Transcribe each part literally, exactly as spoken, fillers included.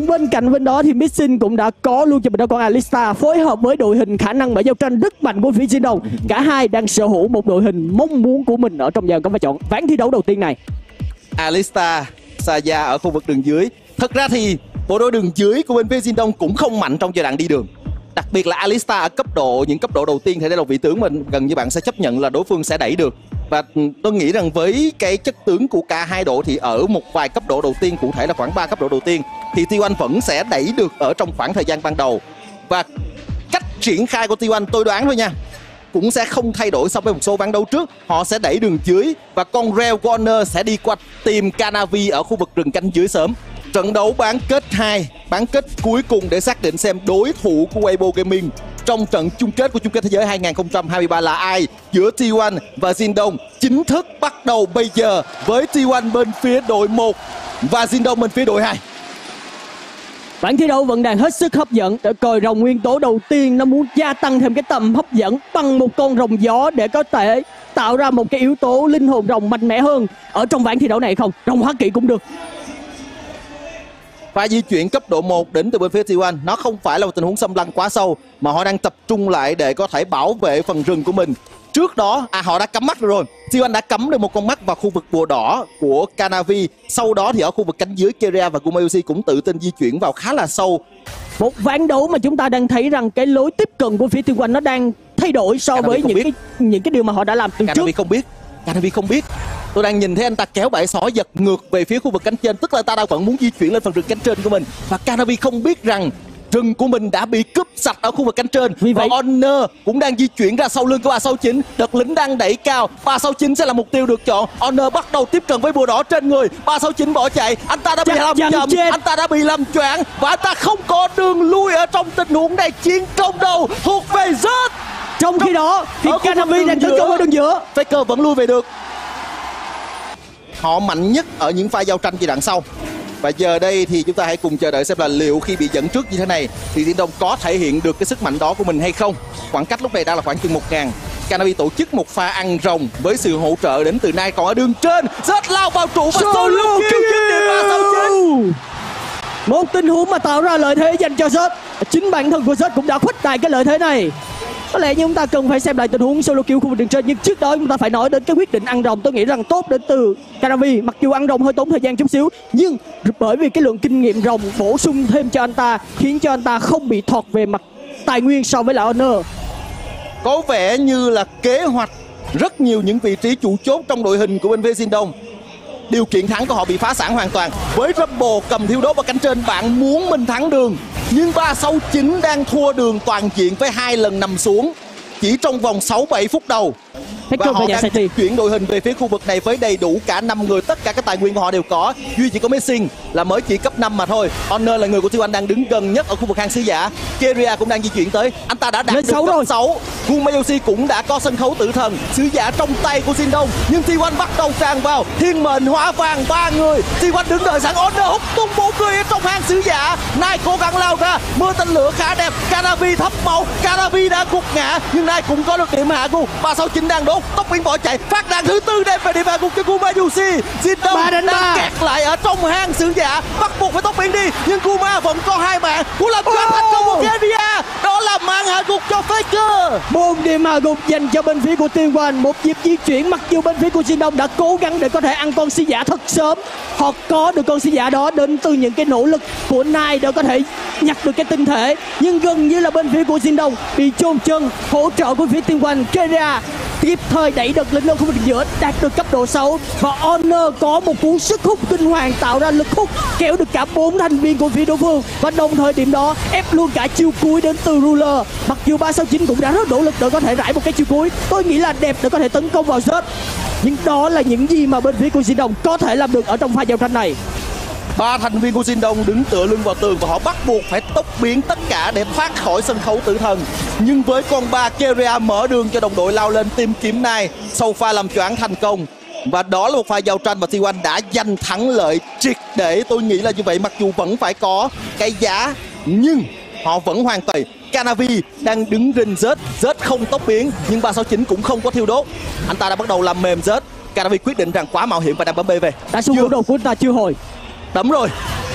bên cạnh bên đó thì Missing cũng đã có luôn cho mình đó con Alistar phối hợp với đội hình khả năng mở giao tranh rất mạnh của phía Jin Đông. Cả hai đang sở hữu một đội hình mong muốn của mình ở trong giờ có phải chọn ván thi đấu đầu tiên này. Alistar, Saya ở khu vực đường dưới. Thật ra thì bộ đôi đường dưới của bên phía Jin Đông cũng không mạnh trong giai đoạn đi đường. Đặc biệt là Alistar ở cấp độ những cấp độ đầu tiên thì đây là vị tướng mình gần như bạn sẽ chấp nhận là đối phương sẽ đẩy được. Và tôi nghĩ rằng với cái chất tướng của cả hai đội thì ở một vài cấp độ đầu tiên, cụ thể là khoảng ba cấp độ đầu tiên, thì T một vẫn sẽ đẩy được ở trong khoảng thời gian ban đầu. Và cách triển khai của T một tôi đoán thôi nha, cũng sẽ không thay đổi so với một số ván đấu trước. Họ sẽ đẩy đường dưới và con Rel Warner sẽ đi qua tìm Canavi ở khu vực rừng canh dưới sớm. Trận đấu bán kết hai, bán kết cuối cùng để xác định xem đối thủ của Weibo Gaming trong trận chung kết của chung kết thế giới hai không hai ba là ai giữa T một và Jin Đông chính thức bắt đầu bây giờ với T một bên phía đội một và Jin Đông bên phía đội hai. Bản thi đấu vẫn đang hết sức hấp dẫn. Để coi rồng nguyên tố đầu tiên nó muốn gia tăng thêm cái tầm hấp dẫn bằng một con rồng gió để có thể tạo ra một cái yếu tố linh hồn rồng mạnh mẽ hơn ở trong ván thi đấu này không? Rồng hóa kỵ cũng được. Pha di chuyển cấp độ một đến từ bên phía T một nó không phải là một tình huống xâm lăng quá sâu, mà họ đang tập trung lại để có thể bảo vệ phần rừng của mình. Trước đó, à họ đã cắm mắt rồi. T một đã cắm được một con mắt vào khu vực bùa đỏ của Canavi. Sau đó thì ở khu vực cánh dưới, Keria và Gumayusi cũng tự tin di chuyển vào khá là sâu. Một ván đấu mà chúng ta đang thấy rằng cái lối tiếp cận của phía T một nó đang thay đổi so Canavi với những biết. cái những cái điều mà họ đã làm từ Canavi trước. không biết. Canavi không biết. Tôi đang nhìn thấy anh ta kéo bãi sỏi giật ngược về phía khu vực cánh trên, tức là ta đang vẫn muốn di chuyển lên phần rừng cánh trên của mình. Và Canavi không biết rằng rừng của mình đã bị cướp sạch ở khu vực cánh trên. Vì vậy và Honor cũng đang di chuyển ra sau lưng của ba sáu chín. Đợt lính đang đẩy cao, ba sáu chín sẽ là mục tiêu được chọn. Honor bắt đầu tiếp cận với bùa đỏ trên người. ba sáu chín bỏ chạy, anh ta đã bị Chắc làm chắn chậm, chết. anh ta đã bị làm choáng và anh ta không có đường lui ở trong tình huống này. Chiến công đầu thuộc về Zed. Trong khi đó thì ở khu vực Canavi đường đang tấn giữa. công ở đường giữa. Faker vẫn lui về được. Họ mạnh nhất ở những pha giao tranh giai đoạn sau. Và giờ đây thì chúng ta hãy cùng chờ đợi xem là liệu khi bị dẫn trước như thế này thì Jin Đông có thể hiện được cái sức mạnh đó của mình hay không. Khoảng cách lúc này đang là khoảng chừng một ngàn. Canavi tổ chức một pha ăn rồng với sự hỗ trợ đến từ Nai. Còn ở đường trên, rất lao vào trụ và solo kill dứt điểm ba sáu chín. Một tình huống mà tạo ra lợi thế dành cho Zed. Chính bản thân của Zed cũng đã khuếch đại cái lợi thế này. Có lẽ chúng ta cần phải xem lại tình huống solo kill khu vực đường trên, nhưng trước đó chúng ta phải nói đến cái quyết định ăn rồng. Tôi nghĩ rằng tốt đến từ Canavi. Mặc dù ăn rồng hơi tốn thời gian chút xíu, nhưng bởi vì cái lượng kinh nghiệm rồng bổ sung thêm cho anh ta khiến cho anh ta không bị thọt về mặt tài nguyên so với lại Honor. Có vẻ như là kế hoạch rất nhiều những vị trí chủ chốt trong đội hình của bên phía Jin Đông. Điều kiện thắng của họ bị phá sản hoàn toàn. Với Rumble cầm thiêu đốt ở cánh trên, bạn muốn mình thắng đường, nhưng ba sáu chín đang thua đường toàn diện với hai lần nằm xuống chỉ trong vòng sáu bảy phút đầu. Và họ đang di chuyển đội hình về phía khu vực này với đầy đủ cả năm người, tất cả các tài nguyên của họ đều có. Duy chỉ có Missing là mới chỉ cấp năm mà thôi. Honor là người của T một đang đứng gần nhất ở khu vực hang sứ giả. Keria cũng đang di chuyển tới, anh ta đã đạt được cấp rồi. sáu. Gumayusi cũng đã có sân khấu tử thần. Sứ giả trong tay của Jin Đông, nhưng T một bắt đầu tràn vào. Thiên mệnh hóa vàng ba người. T một đứng đợi sẵn. Honor hút tung bốn người ở trong hang sứ giả. Nai cố gắng lao ra, mưa tên lửa khá đẹp. Canavi thấp máu, Canavi đã gục ngã, nhưng Nai cũng có được điểm hạ. ba sáu chín đang đốt, tốc biến bỏ chạy, phát đạn thứ tư đem về điểm hạ gục cho Gumayusi. Jin Đông đang kẹt lại ở trong hang sứ giả, bắt buộc phải tốc biến đi, nhưng Kuma vẫn có hai bạn. Cú làm choáng thành công của Keria, đó là màn hạ gục cho Faker. Bốn điểm hạ gục dành cho bên phía của T một. Một nhịp di chuyển, mặc dù bên phía của Jin Đông đã cố gắng để có thể ăn con sứ giả thật sớm, họ có được con sứ giả đó đến từ những cái nỗ lực của Nai để có thể nhặt được cái tinh thể, nhưng gần như là bên phía của Jin Đông bị chôn chân. Hỗ trợ của phía T một, Keria kịp thời đẩy đợt lính lên khu vực giữa, đạt được cấp độ sáu, và Honor có một cú sức hút kinh hoàng tạo ra lực hút kéo được cả bốn thành viên của phía đối phương, và đồng thời điểm đó ép luôn cả chiêu cuối đến từ Ruler. Mặc dù ba sáu chín cũng đã rất nỗ lực để có thể rải một cái chiêu cuối, tôi nghĩ là đẹp để có thể tấn công vào Zed, nhưng đó là những gì mà bên phía của Jin Đông có thể làm được ở trong pha giao tranh này. Ba thành viên của Jin Đông đứng tựa lưng vào tường và họ bắt buộc phải tốc biến tất cả để thoát khỏi sân khấu tử thần. Nhưng với con ba, Keria mở đường cho đồng đội lao lên tìm kiếm Nai sau pha làm choáng thành công. Và đó là một pha giao tranh mà T một đã giành thắng lợi triệt để. Tôi nghĩ là như vậy, mặc dù vẫn phải có cái giá, nhưng họ vẫn hoàn toàn. Canavi đang đứng rình Zed, Zed không tốc biến, nhưng ba sáu chín cũng không có thiêu đốt. Anh ta đã bắt đầu làm mềm Zed. Canavi quyết định rằng quá mạo hiểm và đang bấm B về. Đã xuống đầu của anh ta chưa hồi. Đấm rồi.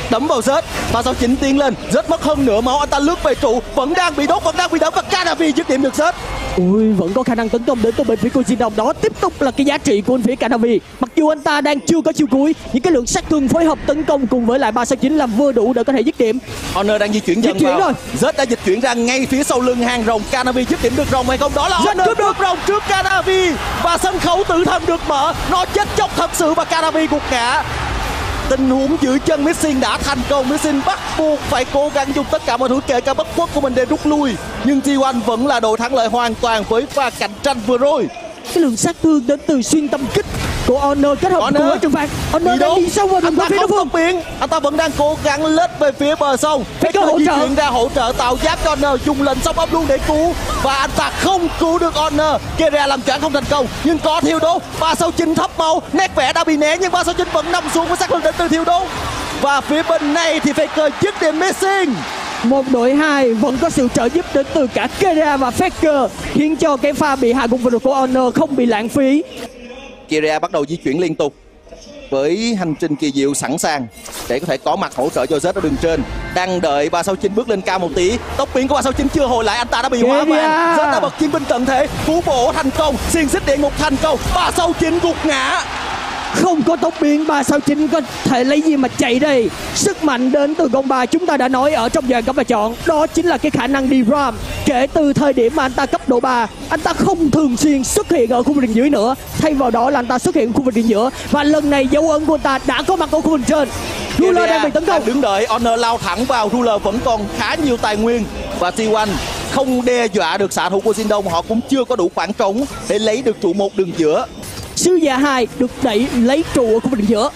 đấm vào Zed. Ba sáu chín tiến lên, Zed mất hơn nửa máu, anh ta lướt về trụ, vẫn đang bị đốt, vẫn đang bị đấm và Canavi dứt điểm được Zed. Ui, vẫn có khả năng tấn công đến từ bên phía của Zindong. Đó tiếp tục là cái giá trị của bên phía Canavi. Mặc dù anh ta đang chưa có chiêu cuối, những cái lượng sát thương phối hợp tấn công cùng với lại ba sáu chín làm vừa đủ để có thể dứt điểm. Honor đang di chuyển dần Di chuyển vào. rồi. Zed đã dịch chuyển ra ngay phía sau lưng hàng rồng. Canavi dứt điểm được rồng hay không? Đó là Zed Honor cướp được rồng trước Canavi và sân khấu tử thần được mở. Nó chết chóc thật sự và Canavi gục ngã. Tình huống giữ chân Missing đã thành công. Missing bắt buộc phải cố gắng dùng tất cả mọi thứ kể cả bất khuất của mình để rút lui, nhưng T một vẫn là đội thắng lợi hoàn toàn với pha cạnh tranh vừa rồi. Cái lượng sát thương đến từ xuyên tâm kích của Honor kết hợp Honor. cùng với trừng phạt. Honor đang đi sâu vào đường anh ta phía đối không phương. tốc biến, anh ta vẫn đang cố gắng lết về phía bờ sông. Faker hỗ di trợ. chuyển ra hỗ trợ tạo giáp cho Honor, dùng lệnh sóng ấp luôn để cứu và anh ta không cứu được Honor. Keria làm choáng không thành công nhưng có thiêu đốt. Ba sáu chín thấp máu, nét vẽ đã bị né nhưng ba sáu chín vẫn nằm xuống với sát thương đến từ thiêu đốt. Và phía bên này thì Faker dứt điểm Missing. Một đội hai vẫn có sự trợ giúp đến từ cả Keria và Faker, khiến cho cái pha bị hạ gục vừa rồi của Honor không bị lãng phí. Keria bắt đầu di chuyển liên tục với hành trình kỳ diệu sẵn sàng để có thể có mặt hỗ trợ cho Zed ở đường trên. Đang đợi ba sáu chín bước lên cao một tí. Tốc biến của ba sáu chín chưa hồi lại, anh ta đã bị hóa vàng. Zed đã bật chiến binh tận thế, cú bổ thành công, xiên xích địa ngục thành công. ba sáu chín gục ngã. Không có tốc biến, ba sáu chín có thể lấy gì mà chạy đây. Sức mạnh đến từ gông ba chúng ta đã nói ở trong dàn cấm và chọn, đó chính là cái khả năng đi ram. Kể từ thời điểm mà anh ta cấp độ ba, anh ta không thường xuyên xuất hiện ở khu vực đường dưới nữa, thay vào đó là anh ta xuất hiện ở khu vực đường giữa. Và lần này dấu ấn của anh ta đã có mặt ở khu vực trên. Ruler đang bị tấn công, đứng đợi. Honor lao thẳng vào. Ruler vẫn còn khá nhiều tài nguyên và T một không đe dọa được xạ thủ của Zindong. Họ cũng chưa có đủ khoảng trống để lấy được trụ một đường giữa. Sứ giả hai được đẩy lấy trụ ở khu vực đường giữa.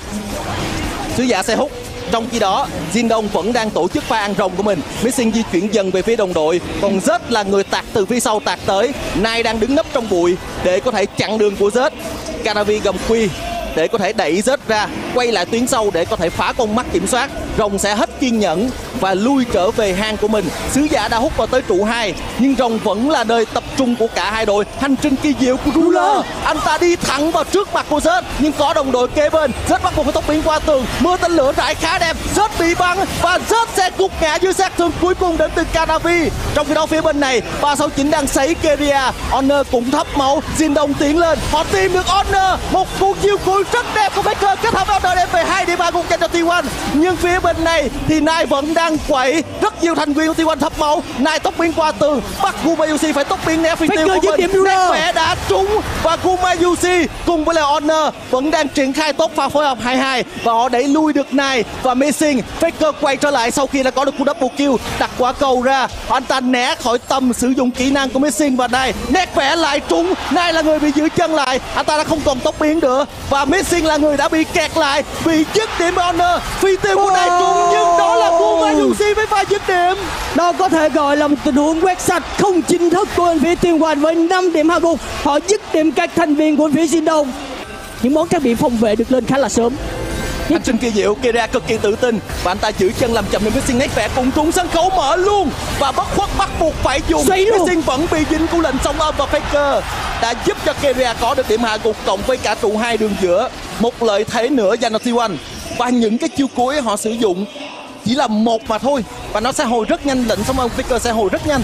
Sứ giả xe hút. Trong khi đó, Zindong vẫn đang tổ chức pha ăn rồng của mình. Missing di chuyển dần về phía đồng đội, còn Zed là người tạt từ phía sau tạt tới. Nai đang đứng nấp trong bụi để có thể chặn đường của Zed. Canavi gầm quy để có thể đẩy Zed ra, quay lại tuyến sau để có thể phá con mắt kiểm soát. Rồng sẽ hết kiên nhẫn và lui trở về hang của mình. Sứ giả đã hút vào tới trụ hai, nhưng rồng vẫn là nơi tập trung của cả hai đội. Hành trình kỳ diệu của Ruler, anh ta đi thẳng vào trước mặt của Zed nhưng có đồng đội kế bên. Zed bắt buộc phải tốc biến qua tường, mưa tên lửa rải khá đẹp. Zed bị bắn và Zed sẽ gục ngã dưới sát thương cuối cùng đến từ Canavi. Trong khi đó phía bên này ba sáu chín đang sấy Keria. Honor cũng thấp máu. Zindong tiến lên, họ tìm được Honor. Một cú chiêu cuối rất đẹp của Faker kết hợp với Honor đem về hai điểm ba gục dành cho T một. Nhưng phía bên này thì Nai vẫn đang quậy. Rất nhiều thành viên của T một thấp máu. Nai tốc biến qua tường, bắt Gumayusi phải tốc biến né phi tiêu của mình. Nét vẽ đã trúng và Gumayusi cùng với lại Honor vẫn đang triển khai tốt pha phối hợp hai hai và họ đẩy lui được Nai và Missing. Faker quay trở lại sau khi đã có được cú double kill, đặt quả cầu ra. Anh ta né khỏi tầm sử dụng kỹ năng của Missing và Nai nét vẽ lại trúng. Nai là người bị giữ chân lại, anh ta đã không còn tốc biến nữa và Missing là người đã bị kẹt lại, bị dứt điểm bởi Honor. Phi tiêu của Nai trúng nhưng đó là Gumayusi với pha dứt điểm. Đó có thể gọi là một tình huống quét sạch không chính thức của bên phía Team One với năm điểm hạ gục. Họ dứt điểm các thành viên của phía Zindong. Những món trang bị phòng vệ được lên khá là sớm. Hành trình kỳ diệu, Keria cực kỳ tự tin và anh ta giữ chân làm chậm nên Missing nét vẽ cùng trúng sân khấu mở luôn và bất khuất bắt buộc phải dùng. Missing vẫn bị dính cú lệnh sóng âm và Faker đã giúp cho Keria có được điểm hạ gục cộng với cả trụ hai đường giữa, một lợi thế nữa dành cho T một. Và những cái chiêu cuối họ sử dụng chỉ là một mà thôi và nó sẽ hồi rất nhanh. Lệnh sóng âm Faker sẽ hồi rất nhanh.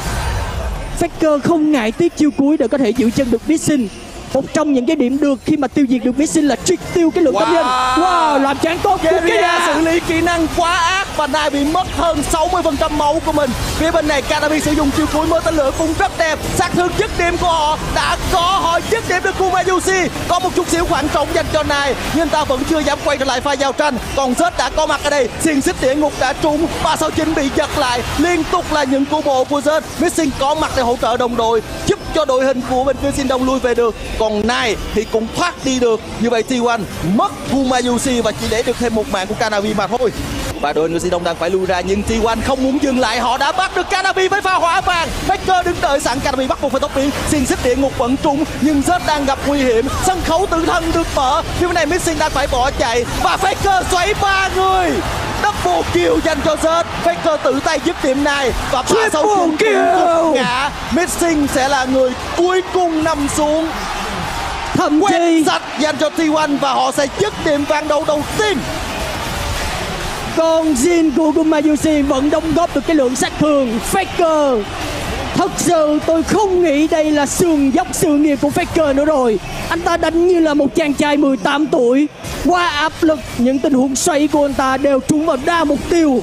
Faker không ngại tiếc chiêu cuối để có thể giữ chân được Missing. Một trong những cái điểm được khi mà tiêu diệt được Missing là trick tiêu cái lượng tâm nhân. Wow, làm chán tốt của Keria xử lý kỹ năng quá ác và Nai bị mất hơn sáu mươi phần trăm máu của mình. Phía bên này Canavi sử dụng chiêu cuối mưa tên lửa cũng rất đẹp. Sát thương dứt điểm của họ đã có, họ dứt điểm được Gumayusi. Có một chút xíu khoảng trống dành cho Nai nhưng ta vẫn chưa dám quay trở lại pha giao tranh. Còn Zed đã có mặt ở đây, xiên xích địa ngục đã trúng. ba sáu chín bị giật lại, liên tục là những cú bộ của Zed. Missing có mặt để hỗ trợ đồng đội, giúp cho đội hình của bên phía Zindong lui về được. Còn Nai thì cũng thoát đi được. Như vậy T một mất Gumayusi và chỉ để được thêm một mạng của Canavi mà thôi. Và đội người Zindong đang phải lui ra nhưng T một không muốn dừng lại. Họ đã bắt được Canavi với pha hỏa vàng. Faker đứng đợi sẵn, Canavi bắt buộc phải tốc biến. Xiên xích địa ngục vẫn trúng nhưng Zed đang gặp nguy hiểm. Sân khấu tử thần được mở. Phía bên này Missing đang phải bỏ chạy và Faker xoáy ba người. Double kill dành cho Zed. Faker tự tay dứt điểm này và ba sáu chín gục ngã. Missing sẽ là người cuối cùng nằm xuống. Thậm chí sạch dành cho T một và họ sẽ dứt điểm ván đấu đầu tiên. Còn Jin của Gumayusi vẫn đóng góp được cái lượng sát thương. Faker, thật sự tôi không nghĩ đây là sườn dốc sự nghiệp của Faker nữa rồi. Anh ta đánh như là một chàng trai mười tám tuổi. Qua áp lực, những tình huống xoay của anh ta đều trúng vào đa mục tiêu.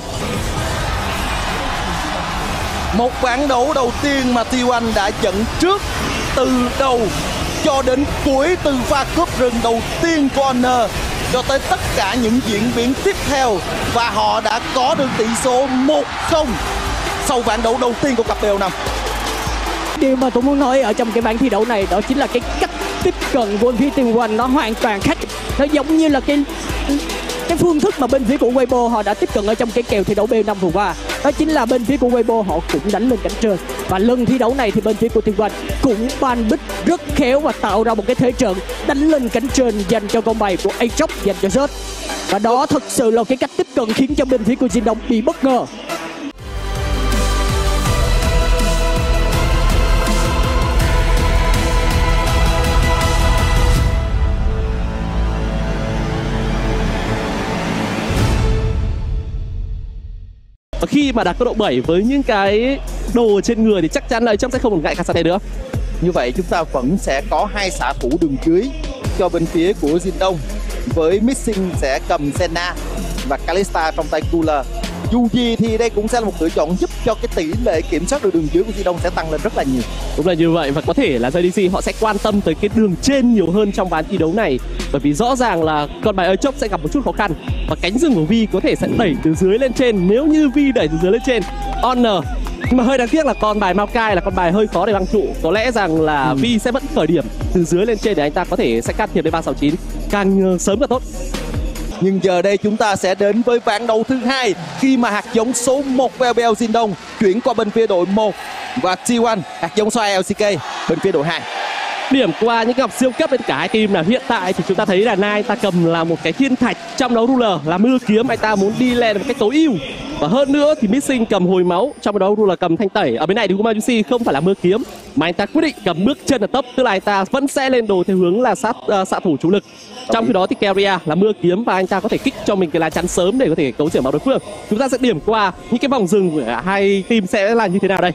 Một ván đấu đầu tiên mà T một đã dẫn trước từ đầu cho đến cuối, từ pha cướp rừng đầu tiên của Honor cho tới tất cả những diễn biến tiếp theo, và họ đã có được tỷ số một không sau ván đấu đầu tiên của cặp B O năm. Điều mà tôi muốn nói ở trong cái ván thi đấu này đó chính là cái cách tiếp cận của bên phía T một nó hoàn toàn khác. Nó giống như là cái cái phương thức mà bên phía của Weibo họ đã tiếp cận ở trong cái kèo thi đấu B O năm vừa qua. Đó chính là bên phía của Weibo họ cũng đánh lên cánh trên, và lần thi đấu này thì bên phía của T một cũng ban bích rất khéo và tạo ra một cái thế trận đánh lên cánh trên dành cho con bài của Aatrox, dành cho Zed. Và đó thật sự là cái cách tiếp cận khiến cho bên phía của Jin Đông bị bất ngờ. Khi mà đặt cấp độ bảy với những cái đồ trên người thì chắc chắn là Aatrox sẽ không còn ngại Kazane nữa. Như vậy chúng ta vẫn sẽ có hai xạ thủ đường dưới cho bên phía của Jin Đông, với Missing sẽ cầm Senna và Kalista trong tay Cooler. Dù gì thì đây cũng sẽ là một lựa chọn giúp cho cái tỷ lệ kiểm soát được đường dưới của Jin Đông sẽ tăng lên rất là nhiều. Đúng là như vậy, và có thể là giê đê xê họ sẽ quan tâm tới cái đường trên nhiều hơn trong ván thi đấu này, bởi vì rõ ràng là con bài Aatrox sẽ gặp một chút khó khăn, và cánh rừng của Vi có thể sẽ đẩy từ dưới lên trên. Nếu như Vi đẩy từ dưới lên trên, Honor, nhưng mà hơi đáng tiếc là con bài Maokai là con bài hơi khó để băng trụ. Có lẽ rằng là ừ. Vi sẽ vẫn khởi điểm từ dưới lên trên để anh ta có thể sẽ can thiệp đến ba sáu chín càng sớm càng tốt. Nhưng giờ đây chúng ta sẽ đến với ván đấu thứ hai, khi mà hạt giống số một của lờ bê lờ Jin Đông chuyển qua bên phía đội một, và T một hạt giống số hai lờ xê ca bên phía đội hai. Điểm qua những gặp siêu cấp bên cả hai team là hiện tại thì chúng ta thấy là Nai ta cầm là một cái thiên thạch trong đấu ruler là mưa kiếm, anh ta muốn đi lên một cách tối ưu. Và hơn nữa thì Missing cầm hồi máu, trong đấu ruler cầm thanh tẩy. Ở bên này thì Gumayusi không phải là mưa kiếm mà anh ta quyết định cầm bước chân ở tốc, tức là anh ta vẫn sẽ lên đồ theo hướng là sát uh, xạ thủ chủ lực. Trong khi đó thì Keria là mưa kiếm và anh ta có thể kích cho mình cái lá chắn sớm để có thể cấu rỉa máu đối phương. Chúng ta sẽ điểm qua những cái vòng rừng của hai team sẽ là như thế nào đây.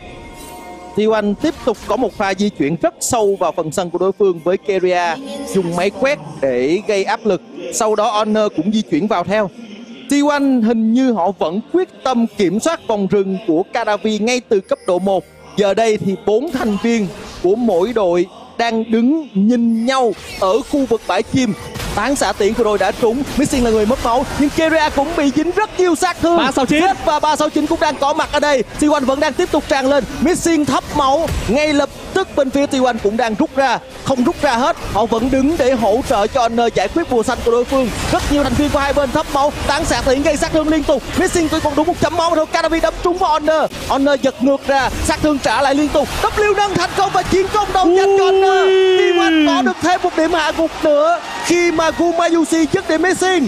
T một tiếp tục có một pha di chuyển rất sâu vào phần sân của đối phương với Keria dùng máy quét để gây áp lực. Sau đó Honor cũng di chuyển vào theo. T một hình như họ vẫn quyết tâm kiểm soát vòng rừng của Kadavi ngay từ cấp độ một. Giờ đây thì bốn thành viên của mỗi đội đang đứng nhìn nhau ở khu vực bãi chim. Tán xạ tiễn của đội đã trúng, Missing là người mất máu, nhưng Keria cũng bị dính rất nhiều sát thương. ba sáu chín và ba sáu chín cũng đang có mặt ở đây. T một vẫn đang tiếp tục tràn lên, Missing thấp máu, ngay lập tức bên phía T một cũng đang rút ra, không rút ra hết, họ vẫn đứng để hỗ trợ cho Honor giải quyết bùa xanh của đối phương. Rất nhiều thành viên của hai bên thấp máu, tán xạ tiễn gây sát thương liên tục. Missing tuy còn đúng một chấm máu mà thôi, Kadavi đấm trúng vào Honor, Honor giật ngược ra, sát thương trả lại liên tục. W nâng thành công và chiến công đầu dành cho Honor. T một có được thêm một điểm hạ gục nữa khi mà Gumayusi dứt điểm Missing.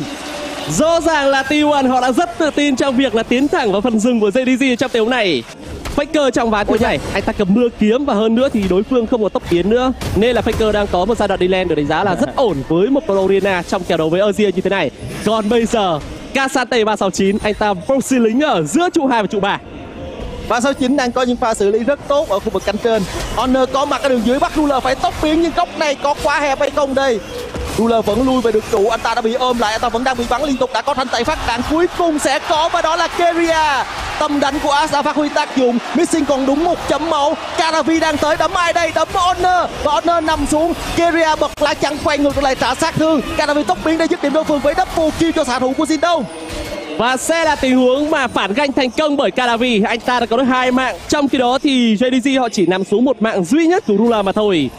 Rõ ràng là T một họ đã rất tự tin trong việc là tiến thẳng vào phần rừng của giê đê xê trong đấu này. Faker trong ván thứ này anh ta cầm mưa kiếm, và hơn nữa thì đối phương không có tốc tiến nữa, nên là Faker đang có một giai đoạn đi lên được đánh giá là rất ổn với một Florina trong kèo đấu với Azir như thế này. Còn bây giờ Kazane ba sáu chín anh ta proxy lính ở giữa trụ hai và trụ ba. ba sáu chín đang có những pha xử lý rất tốt ở khu vực cánh trên. Honor có mặt ở đường dưới, bắt Ruler phải tốc biến, nhưng góc này có quá hẹp hay không đây? Ruler vẫn lui về được trụ, anh ta đã bị ôm lại, anh ta vẫn đang bị bắn liên tục, đã có thanh tẩy phát đạn cuối cùng sẽ có, và đó là Keria. Tâm đánh của Asa phát huy tác dụng, Missing còn đúng một chấm máu. Kadavi đang tới, đấm ai đây? Đấm Honor, và Honor nằm xuống. Keria bật lá chắn quay ngược lại trả sát thương. Kadavi tốc biến để dứt điểm đối phương với double kill cho xạ thủ của Jin Đông. Và sẽ là tình huống mà phản ganh thành công bởi Kadavi, anh ta đã có được hai mạng, trong khi đó thì giê đê xê họ chỉ nằm xuống một mạng duy nhất của Ruler mà thôi.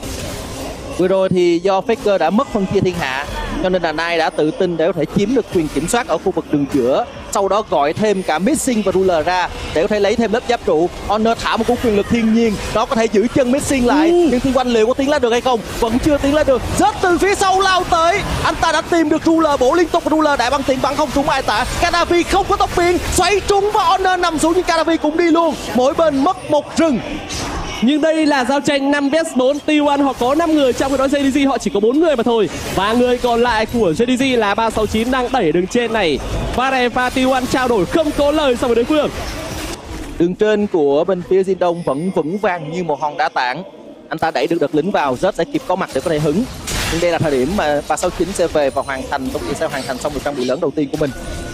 Vừa rồi thì do Faker đã mất phân chia thiên hạ, cho nên là Nai đã tự tin để có thể chiếm được quyền kiểm soát ở khu vực đường giữa. Sau đó gọi thêm cả Missing và Ruler ra để có thể lấy thêm lớp giáp trụ. Honor thả một cú quyền lực thiên nhiên, nó có thể giữ chân Missing lại, ừ. nhưng Thiên Quanh liệu có tiến lên được hay không? Vẫn chưa tiến lên được. Rớt từ phía sau lao tới, anh ta đã tìm được Ruler, bổ liên tục. Ruler đại băng tiện bắn không trúng ai cả. Kadavi không có tốc biến, xoay trúng và Honor nằm xuống, nhưng Kadavi cũng đi luôn. Mỗi bên mất một rừng. Nhưng đây là giao tranh năm vs bốn. T một họ có năm người, trong khi đó giê đê giê họ chỉ có bốn người mà thôi. Và người còn lại của giê đê giê là ba sáu chín đang đẩy đường trên này. Pha này và T một trao đổi không có lời so với đối phương. Đường trên của bên phía Jin Đông vẫn vững vàng như một hòn đá tảng. Anh ta đẩy được đợt lính vào, rất sẽ kịp có mặt để có thể hứng. Nhưng đây là thời điểm mà ba sáu chín sẽ về và hoàn thành, Tốc Tiên sẽ hoàn thành xong được trang bị lớn đầu tiên của mình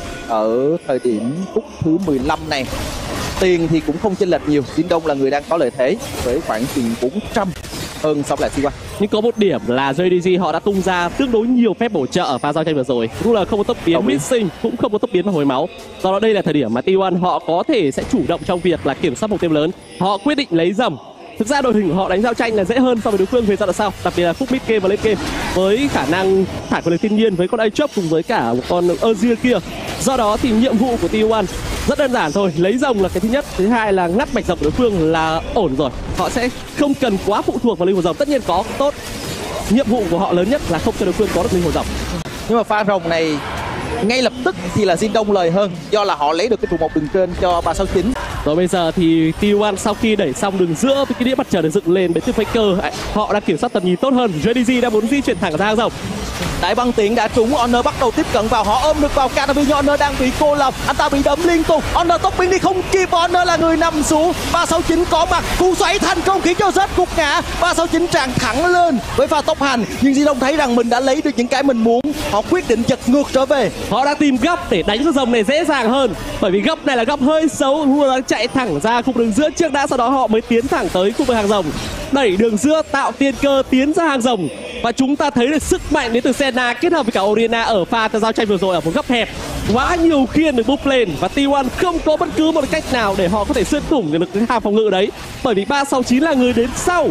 ở thời điểm phút thứ mười lăm này. Tiền thì cũng không chênh lệch nhiều, Jin Đông là người đang có lợi thế với khoảng chừng bốn trăm hơn so với lại T một. Nhưng có một điểm là giê đê giê họ đã tung ra tương đối nhiều phép bổ trợ ở pha giao tranh vừa rồi. Đúng là không có tốc biến missing, cũng không có tốc biến và hồi máu. Do đó đây là thời điểm mà T một họ có thể sẽ chủ động trong việc là kiểm soát mục tiêu lớn. Họ quyết định lấy dầm. Thực ra đội hình của họ đánh giao tranh là dễ hơn so với đối phương về giai đoạn sau, đặc biệt là khúc mid game và late game, với khả năng thải quyền lực thiên nhiên với con Aatrox cùng với cả một con Azir kia. Do đó thì nhiệm vụ của T một rất đơn giản thôi, lấy rồng là cái thứ nhất, thứ hai là ngắt mạch rồng của đối phương là ổn rồi. Họ sẽ không cần quá phụ thuộc vào linh hồn rồng, tất nhiên có tốt. Nhiệm vụ của họ lớn nhất là không cho đối phương có được linh hồn rồng. Nhưng mà pha rồng này ngay lập tức thì là Jin Đông lời hơn, do là họ lấy được cái trụ một đường trên cho ba sáu chín. Rồi bây giờ thì T một sau khi đẩy xong đường giữa với cái đĩa mặt trời được dựng lên đến từ Faker, họ đã kiểm soát tầm nhìn tốt hơn. giê đê giê đã muốn di chuyển thẳng ra hàng rồng. Đại băng tiện đã trúng, Honor bắt đầu tiếp cận vào, họ ôm được vào Canavi nhưng Honor đang bị cô lập, anh ta bị đấm liên tục. Honor tốc biến đi không kịp, Honor là người nằm xuống. ba sáu chín có mặt, cú xoáy thành công khiến cho Z gục ngã. ba sáu chín tràn thẳng lên với pha tốc hành, nhưng Jin Đông thấy rằng mình đã lấy được những cái mình muốn, họ quyết định giật ngược trở về. Họ đã tìm góc để đánh con rồng này dễ dàng hơn, bởi vì góc này là góc hơi xấu, Hua đang chạy thẳng ra khung đường giữa trước đã, sau đó họ mới tiến thẳng tới khu vực hàng rồng, đẩy đường giữa tạo tiên cơ tiến ra hàng rồng. Và chúng ta thấy được sức mạnh đến từ Senna kết hợp với cả Orianna ở pha giao tranh vừa rồi ở một góc hẹp, quá nhiều khiên được búp lên và T một không có bất cứ một cách nào để họ có thể xuyên thủng được cái hàng phòng ngự đấy, bởi vì ba sáu chín là người đến sau.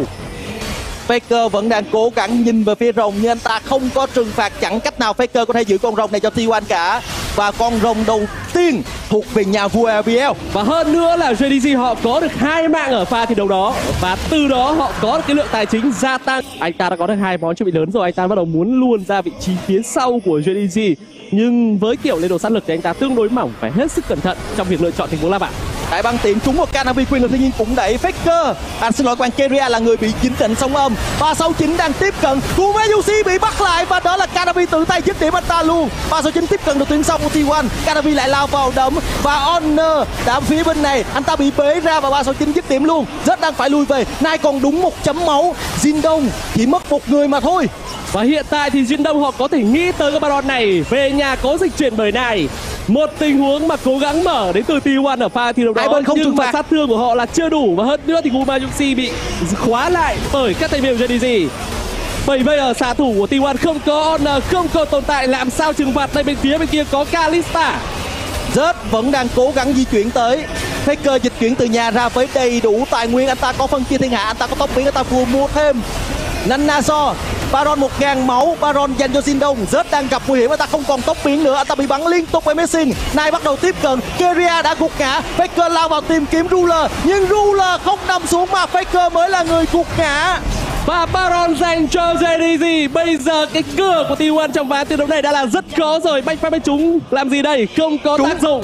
Faker vẫn đang cố gắng nhìn về phía rồng nhưng anh ta không có trừng phạt, chẳng cách nào Faker có thể giữ con rồng này cho T một cả. Và con rồng đầu tiên thuộc về nhà vua lờ bê lờ. Và hơn nữa là giê đê giê họ có được hai mạng ở pha thi đấu đó, và từ đó họ có được cái lượng tài chính gia tăng. Anh ta đã có được hai món chuẩn bị lớn rồi, anh ta bắt đầu muốn luôn ra vị trí phía sau của giê đê giê. Nhưng với kiểu lên đồ sát lực thì anh ta tương đối mỏng, phải hết sức cẩn thận trong việc lựa chọn tình huống la bảng. Đại băng tiện trúng một Canavi, quyền lực thiên nhiên cũng đẩy Faker. À, xin lỗi, quan Keria là người bị dính định sóng âm. ba sáu chín đang tiếp cận, Kumayusi bị bắt lại và đó là Canavi tự tay dứt điểm anh ta luôn. ba sáu chín tiếp cận được tuyến sau của T một, Canavi lại lao vào đấm và Honor đã phía bên này, anh ta bị bế ra và ba sáu chín dứt điểm luôn. Rất đang phải lùi về, nay còn đúng một chấm máu. Jin Đông chỉ mất một người mà thôi. Và hiện tại thì Jin Đông họ có thể nghĩ tới cái baron này, về nhà có dịch chuyển bởi này. Một tình huống mà cố gắng mở đến từ T một ở pha thi đấu đó, hai bên không nhưng trừng mà phạt. sát thương của họ là chưa đủ, và hơn nữa thì Kumayusi bị khóa lại bởi các thành viên của giê đê giê. Bởi bây giờ xạ thủ của T một không có Honor, không có tồn tại, làm sao trừng phạt đây? Bên phía bên kia có Kalista. Zed vẫn đang cố gắng di chuyển tới. Faker dịch chuyển từ nhà ra với đầy đủ tài nguyên, anh ta có phân chia thiên hạ, anh ta có tốc biến, anh ta vừa mua thêm Nanazo. Baron một ngàn máu, Baron dành cho Jin Đông. Zed đang gặp nguy hiểm, anh ta không còn tốc biến nữa, anh ta bị bắn liên tục với Messing. Nay bắt đầu tiếp cận, Keria đã gục ngã. Faker lao vào tìm kiếm Ruler, nhưng Ruler không nằm xuống mà Faker mới là người gục ngã. Và Baron dành cho giê đê giê. Bây giờ cái cửa của T một trong ván thi đấu này đã là rất khó rồi. Bách phát với chúng làm gì đây? Không có Trúng. tác dụng.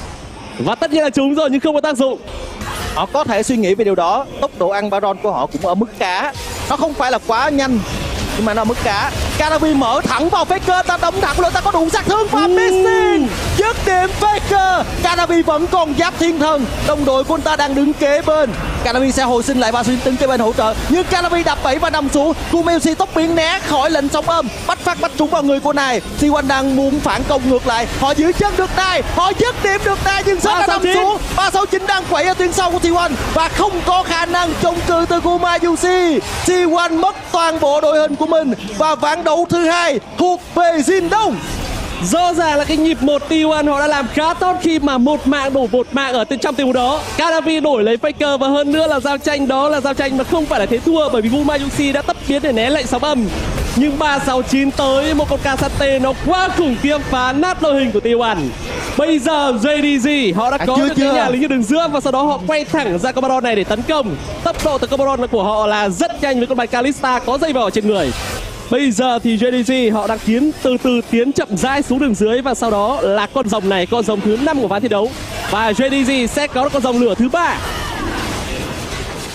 Và tất nhiên là chúng rồi nhưng không có tác dụng. Họ có thể suy nghĩ về điều đó. Tốc độ ăn Baron của họ cũng ở mức khá, nó không phải là quá nhanh nhưng mà nó ở mức khá. Canavi mở thẳng vào Faker, ta đấm thẳng luôn, ta có đủ sát thương và Missing dứt điểm Faker. Canavi vẫn còn giáp thiên thần, đồng đội của anh ta đang đứng kế bên. Canavi sẽ hồi sinh lại và xuyên đứng kế bên hỗ trợ, nhưng Canavi đập bẫy và nằm xuống. Kumayusi tốc biến né khỏi lệnh sóng âm, bắt phát bắt trúng vào người của này. T một đang muốn phản công ngược lại, họ giữ chân được này, họ dứt điểm được này nhưng Zed đã nằm xuống. ba sáu chín đang quẩy ở tuyến sau của T một và không có khả năng chống cự từ Kumayusi. T một mất toàn bộ đội hình của mình và ván đấu thứ hai thuộc về Jin Đông. Rõ ràng là cái nhịp một T một họ đã làm khá tốt khi mà một mạng đổ một mạng ở trong tình huống đó. Canavi đổi lấy Faker và hơn nữa là giao tranh đó là giao tranh mà không phải là thế thua, bởi vì Kumayusi đã tấp biến để né lệnh sóng âm. Nhưng ba sáu chín tới một con Kasate nó quá khủng khiếp phá nát đội hình của T một. Bây giờ giê đê giê họ đã à, có chưa, được chưa. cái nhà lính ở đường giữa và sau đó họ quay thẳng ra con Baron này để tấn công. Tốc độ từ con Baron của họ là rất nhanh với con bài Kalista có dây vào ở trên người. Bây giờ thì giê đê giê họ đang tiến từ từ tiến chậm rãi xuống đường dưới và sau đó là con rồng này, con rồng thứ năm của ván thi đấu. Và giê đê giê sẽ có con rồng lửa thứ ba.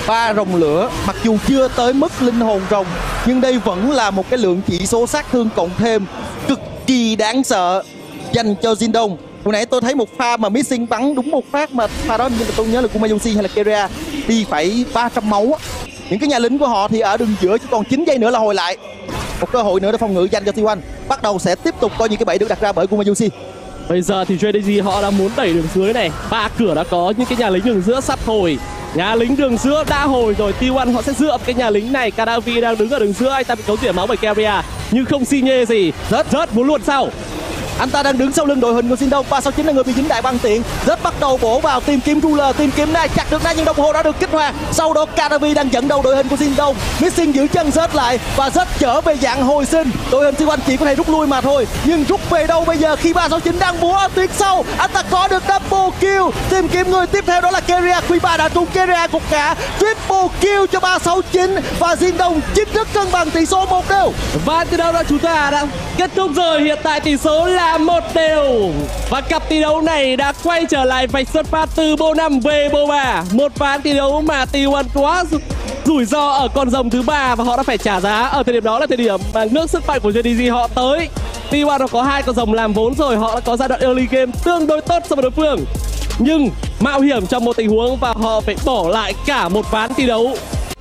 ba rồng lửa, mặc dù chưa tới mức linh hồn rồng, nhưng đây vẫn là một cái lượng chỉ số sát thương cộng thêm cực kỳ đáng sợ dành cho Jindong. Hồi nãy tôi thấy một pha mà Missing bắn đúng một phát mà pha đó nhưng mà tôi nhớ là Kumayoshi hay là Keria đi phải ba trăm máu á. Những cái nhà lính của họ thì ở đường giữa chỉ còn chín giây nữa là hồi lại. Một cơ hội nữa để phòng ngự dành cho T một. Bắt đầu sẽ tiếp tục có những cái bẫy được đặt ra bởi Kumayoshi. Bây giờ thì gi đê giê họ đã muốn đẩy đường dưới này. Ba cửa đã có những cái nhà lính đường giữa sắp hồi. Nhà lính đường giữa đã hồi rồi. T một họ sẽ dựa vào cái nhà lính này. Kadavi đang đứng ở đường giữa, anh ta bị cấu tỉa máu bởi Keria nhưng không xi nhê gì. Rớt rớt muốn luồn sau. Anh ta đang đứng sau lưng đội hình của Jindong. ba sáu chín là người bị dính đại băng tiện. Rất bắt đầu bổ vào tìm kiếm Ruler, tìm kiếm này chặt được này nhưng đồng hồ đã được kích hoạt. Sau đó Kadavi đang dẫn đầu đội hình của Jindong. Missing giữ chân rớt lại và rớt trở về dạng hồi sinh. Đội hình T một chỉ có thể rút lui mà thôi. Nhưng rút về đâu bây giờ khi ba sáu chín đang búa ở tuyến sau. Anh ta có được double kill. Tìm kiếm người tiếp theo đó là Keria. Q ba đã trúng Keria cục cả. Triple kill cho ba sáu chín và Jindong chính thức cân bằng tỷ số một đều. Và từ đâu đó chúng ta đã kết thúc rồi. Hiện tại tỷ số là một đều và cặp thi đấu này đã quay trở lại vạch xuất phát từ bộ năm về bộ ba. Một ván thi đấu mà T một quá rủi ro ở con rồng thứ ba và họ đã phải trả giá ở thời điểm đó là thời điểm mà ngưỡng sức mạnh của gi đê giê họ tới. T một nó có hai con rồng làm vốn rồi, họ đã có giai đoạn early game tương đối tốt so với đối phương nhưng mạo hiểm trong một tình huống và họ phải bỏ lại cả một ván thi đấu.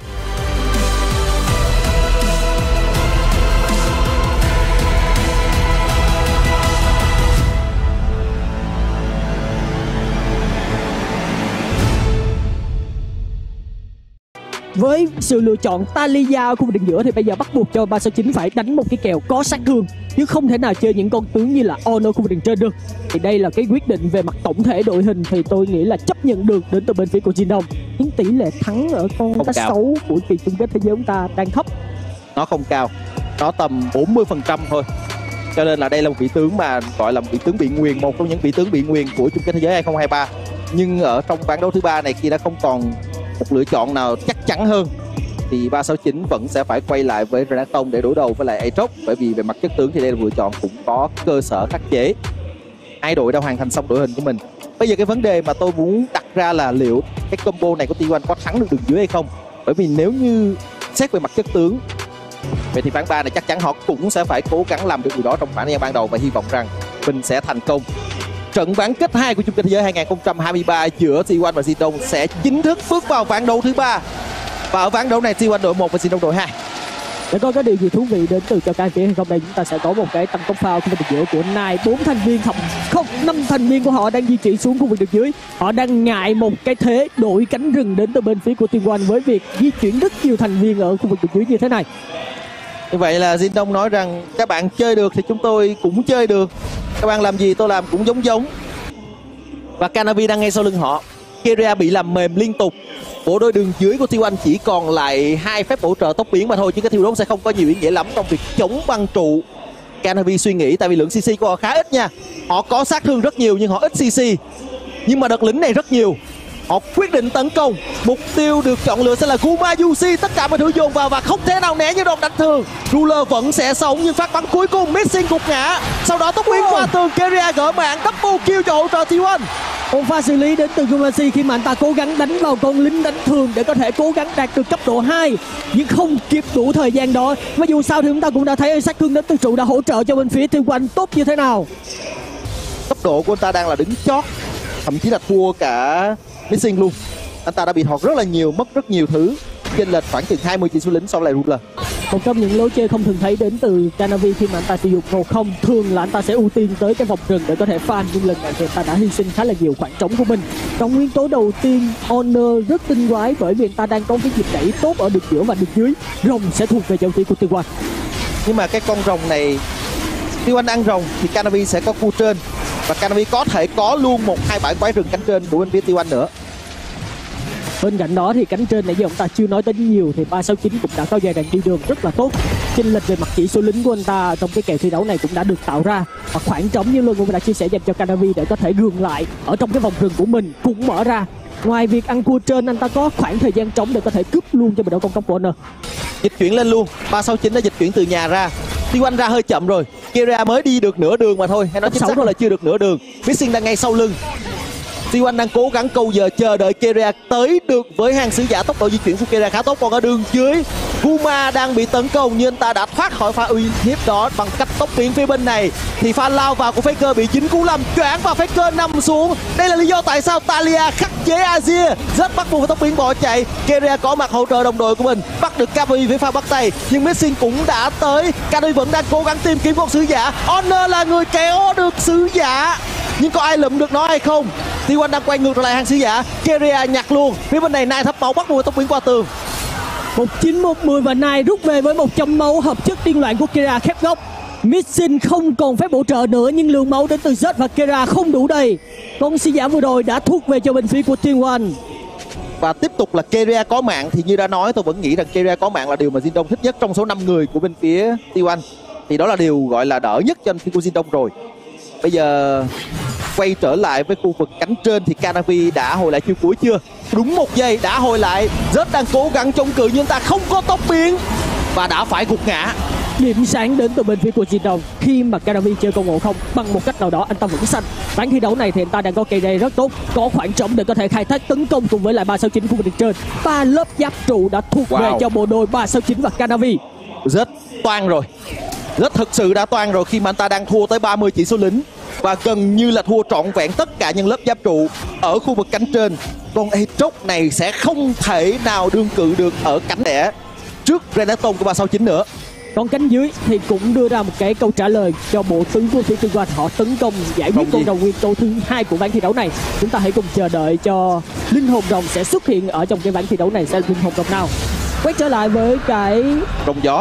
Với sự lựa chọn Talia ở khu vực đường giữa thì bây giờ bắt buộc cho ba sáu chín phải đánh một cái kèo có sát thương chứ không thể nào chơi những con tướng như là Honor khu vực đường trên được. Thì đây là cái quyết định về mặt tổng thể đội hình thì tôi nghĩ là chấp nhận được đến từ bên phía của Jindong. Nhưng tỷ lệ thắng ở con cá sấu của kỳ chung kết thế giới chúng ta đang thấp. Nó không cao, nó tầm bốn mươi phần trăm thôi. Cho nên là đây là một vị tướng mà gọi là một vị tướng bị nguyền, một trong những vị tướng bị nguyền của chung kết thế giới hai không hai ba. Nhưng ở trong ván đấu thứ ba này khi đã không còn một lựa chọn nào chắc chắn hơn thì ba sáu chín vẫn sẽ phải quay lại với Renaton để đối đầu với lại Aatrox, bởi vì về mặt chất tướng thì đây là lựa chọn cũng có cơ sở khắc chế. Hai đội đã hoàn thành xong đội hình của mình. Bây giờ cái vấn đề mà tôi muốn đặt ra là liệu cái combo này của T một có thắng được đường dưới hay không, bởi vì nếu như xét về mặt chất tướng vậy thì ván ba này chắc chắn họ cũng sẽ phải cố gắng làm được điều đó trong khoảng thời gian ban đầu và hy vọng rằng mình sẽ thành công. Trận bán kết hai của chung kết thế giới hai không hai ba giữa T một và Jindong sẽ chính thức bước vào ván đấu thứ ba. Và ở ván đấu này T một đội một và Jindong đội hai. Để coi có điều gì thú vị đến từ cho cái phía hay không đây, chúng ta sẽ có một cái tăng tốc phao khu vực giữa của Nai. Bốn thành viên không không năm thành viên của họ đang di chuyển xuống khu vực đường dưới. Họ đang ngại một cái thế đổi cánh rừng đến từ bên phía của T một với việc di chuyển rất nhiều thành viên ở khu vực đường dưới như thế này. Như vậy là Jindong nói rằng các bạn chơi được thì chúng tôi cũng chơi được, các bạn làm gì tôi làm cũng giống giống. Và Kanavi đang ngay sau lưng họ. Keria bị làm mềm liên tục. Bộ đôi đường dưới của T một chỉ còn lại hai phép bổ trợ tốc biến mà thôi, chứ cái thiêu đốt sẽ không có nhiều ý nghĩa lắm trong việc chống băng trụ. Kanavi suy nghĩ tại vì lượng xê xê của họ khá ít nha. Họ có sát thương rất nhiều nhưng họ ít xê xê. Nhưng mà đợt lính này rất nhiều. Họ quyết định tấn công. Mục tiêu được chọn lựa sẽ là Kumayoshi. Tất cả mọi thứ dồn vào và không thể nào né như đòn đánh thường. Ruler vẫn sẽ sống nhưng phát bắn cuối cùng Missing gục ngã. Sau đó tốc biến qua tường, Keria gỡ mạng double kill cho hỗ trợ T một. Một pha xử lý đến từ Kumayoshi khi mà anh ta cố gắng đánh vào con lính đánh thường để có thể cố gắng đạt được cấp độ hai nhưng không kịp đủ thời gian đó. Mà dù sao thì chúng ta cũng đã thấy sát thương đến từ trụ đã hỗ trợ cho bên phía T một tốt như thế nào. Tốc độ của anh ta đang là đứng chót, thậm chí là thua cả Missing luôn. Anh ta đã bị thọt rất là nhiều, mất rất nhiều thứ, chênh lệch khoảng chừng hai mươi chỉ số lính so với lại Ruler. Một trong những lối chơi không thường thấy đến từ Kanavi khi mà anh ta sử dụng một không, thường là anh ta sẽ ưu tiên tới cái vòng rừng để có thể farm, nhưng lần này thì anh ta đã hy sinh khá là nhiều khoảng trống của mình. Trong nguyên tố đầu tiên, Honor rất tinh quái bởi vì anh ta đang có cái nhịp đẩy tốt ở đường giữa và đường dưới. Rồng sẽ thuộc về châu thủy của T một. Nhưng mà cái con rồng này, T một ăn rồng thì Kanavi sẽ có khu trên và Kanavi có thể có luôn một hai bãi quái rừng cánh trên của bên phía T một nữa. Bên cạnh đó thì cánh trên nãy giờ ông ta chưa nói đến nhiều thì ba sáu chín cũng đã có giai đoạn đi đường rất là tốt. Chênh lệch về mặt chỉ số lính của anh ta trong cái kèo thi đấu này cũng đã được tạo ra, và khoảng trống như luôn cũng đã chia sẻ dành cho Kanavi để có thể gượng lại ở trong cái vòng rừng của mình cũng mở ra. Ngoài việc ăn cua trên, anh ta có khoảng thời gian trống để có thể cướp luôn cho mình đấu công công của Honor. Dịch chuyển lên luôn, ba sáu chín đã dịch chuyển từ nhà ra. T một ra hơi chậm rồi, Keria mới đi được nửa đường mà thôi, hay nói chính xác là chưa được nửa đường. Missing đang ngay sau lưng. tê một đang cố gắng câu giờ chờ đợi Keria tới được với hàng sứ giả. Tốc độ di chuyển của Keria khá tốt, còn ở đường dưới Kuma đang bị tấn công nhưng anh ta đã thoát khỏi pha uy hiếp đó bằng cách tốc biến phía bên này. Thì pha lao vào của Faker bị chính cú làm choáng và Faker nằm xuống. Đây là lý do tại sao Talia khắc chế Azir, rất bắt buộc phải tốc biến bỏ chạy. Keria có mặt hỗ trợ đồng đội của mình, bắt được Kavi với pha bắt tay, nhưng Missing cũng đã tới. Kavi vẫn đang cố gắng tìm kiếm con sứ giả. Honor là người kéo được sứ giả, nhưng có ai lụm được nó hay không? tê một đang quay ngược trở lại hàng sứ giả. Keria nhặt luôn. Phía bên này Nai thấp máu, bắt buộc tốc biến qua tường. Một chín một mười và Nai rút về với một trăm máu. Hợp chất điên loạn của Keria khép góc. Missing không còn phép bổ trợ nữa, nhưng lượng máu đến từ Z và Keria không đủ đầy. Con sứ giả vừa rồi đã thuộc về cho bên phía của tê một. Và tiếp tục là Keria có mạng. Thì như đã nói, tôi vẫn nghĩ rằng Keria có mạng là điều mà Jindong thích nhất trong số năm người của bên phía tê một. Thì đó là điều gọi là đỡ nhất cho phía của Jindong rồi. Bây giờ quay trở lại với khu vực cánh trên thì Canavi đã hồi lại chiêu cuối chưa? Đúng một giây đã hồi lại. Z đang cố gắng chống cự nhưng ta không có tốc biến và đã phải gục ngã. Điểm sáng đến từ bên phía của Jindong khi mà Canavi chơi con ngộ không bằng một cách nào đó anh ta vẫn xanh. Ván thi đấu này thì anh ta đang có cây đây rất tốt, có khoảng trống để có thể khai thác tấn công cùng với lại ba sáu chín khu vực trên. Ba lớp giáp trụ đã thuộc wow. về cho bộ đôi ba sáu chín và Canavi. Rất toan rồi, rất thực sự đã toan rồi khi mà anh ta đang thua tới ba mươi chỉ số lính và gần như là thua trọn vẹn tất cả những lớp giáp trụ ở khu vực cánh trên. Con Aatrox này sẽ không thể nào đương cự được ở cánh đẻ trước Renekton của ba sáu chín nữa. Còn cánh dưới thì cũng đưa ra một cái câu trả lời cho bộ tứ của phía Tê một. Họ tấn công giải quyết con rồng nguyên tố thứ hai của ván thi đấu này. Chúng ta hãy cùng chờ đợi cho linh hồn rồng sẽ xuất hiện ở trong cái ván thi đấu này sẽ là linh hồn rồng nào. Quay trở lại với cái rồng gió,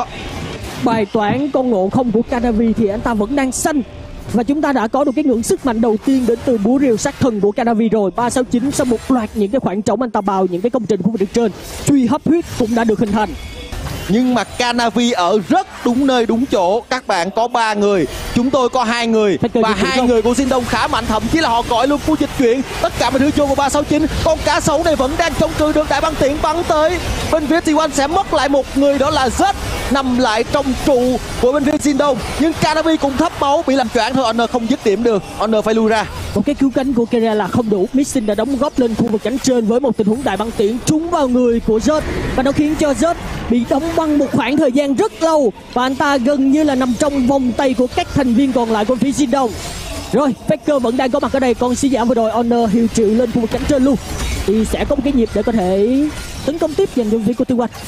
bài toán con ngộ không của Canavi thì anh ta vẫn đang xanh. Và chúng ta đã có được cái ngưỡng sức mạnh đầu tiên đến từ búa rìu sát thần của Canavi rồi. ba sáu chín sau một loạt những cái khoảng trống anh ta bào những cái công trình khu vực trên, truy hấp huyết cũng đã được hình thành. Nhưng mà Canavi ở rất đúng nơi đúng chỗ. Các bạn có ba người, chúng tôi có hai người. Và hai người của Jindong khá mạnh, thậm chí là họ gọi luôn khu dịch chuyển tất cả mọi thứ vô của ba sáu chín. Con cá sấu này vẫn đang chống cự được. Đại băng tiễn bắn tới bên phía tê một sẽ mất lại một người, đó là Z nằm lại trong trụ của bên phía Jindong. Nhưng Canavi cũng thấp máu, bị làm choáng thôi. Honor không dứt điểm được, Honor phải lui ra. Một cái cứu cánh của Keria là không đủ. Missing đã đóng góp lên khu vực cánh trên với một tình huống đại băng tiễn trúng vào người của Z và nó khiến cho Z bị đóng băng một khoảng thời gian rất lâu và anh ta gần như là nằm trong vòng tay của các thành viên còn lại của phía Jindong. Rồi Faker vẫn đang có mặt ở đây. Con sứ giả vừa rồi Honor hiệu triệu lên khu vực cánh trên luôn thì sẽ có một cái nhịp để có thể tấn công tiếp dành cho phía của Tê một.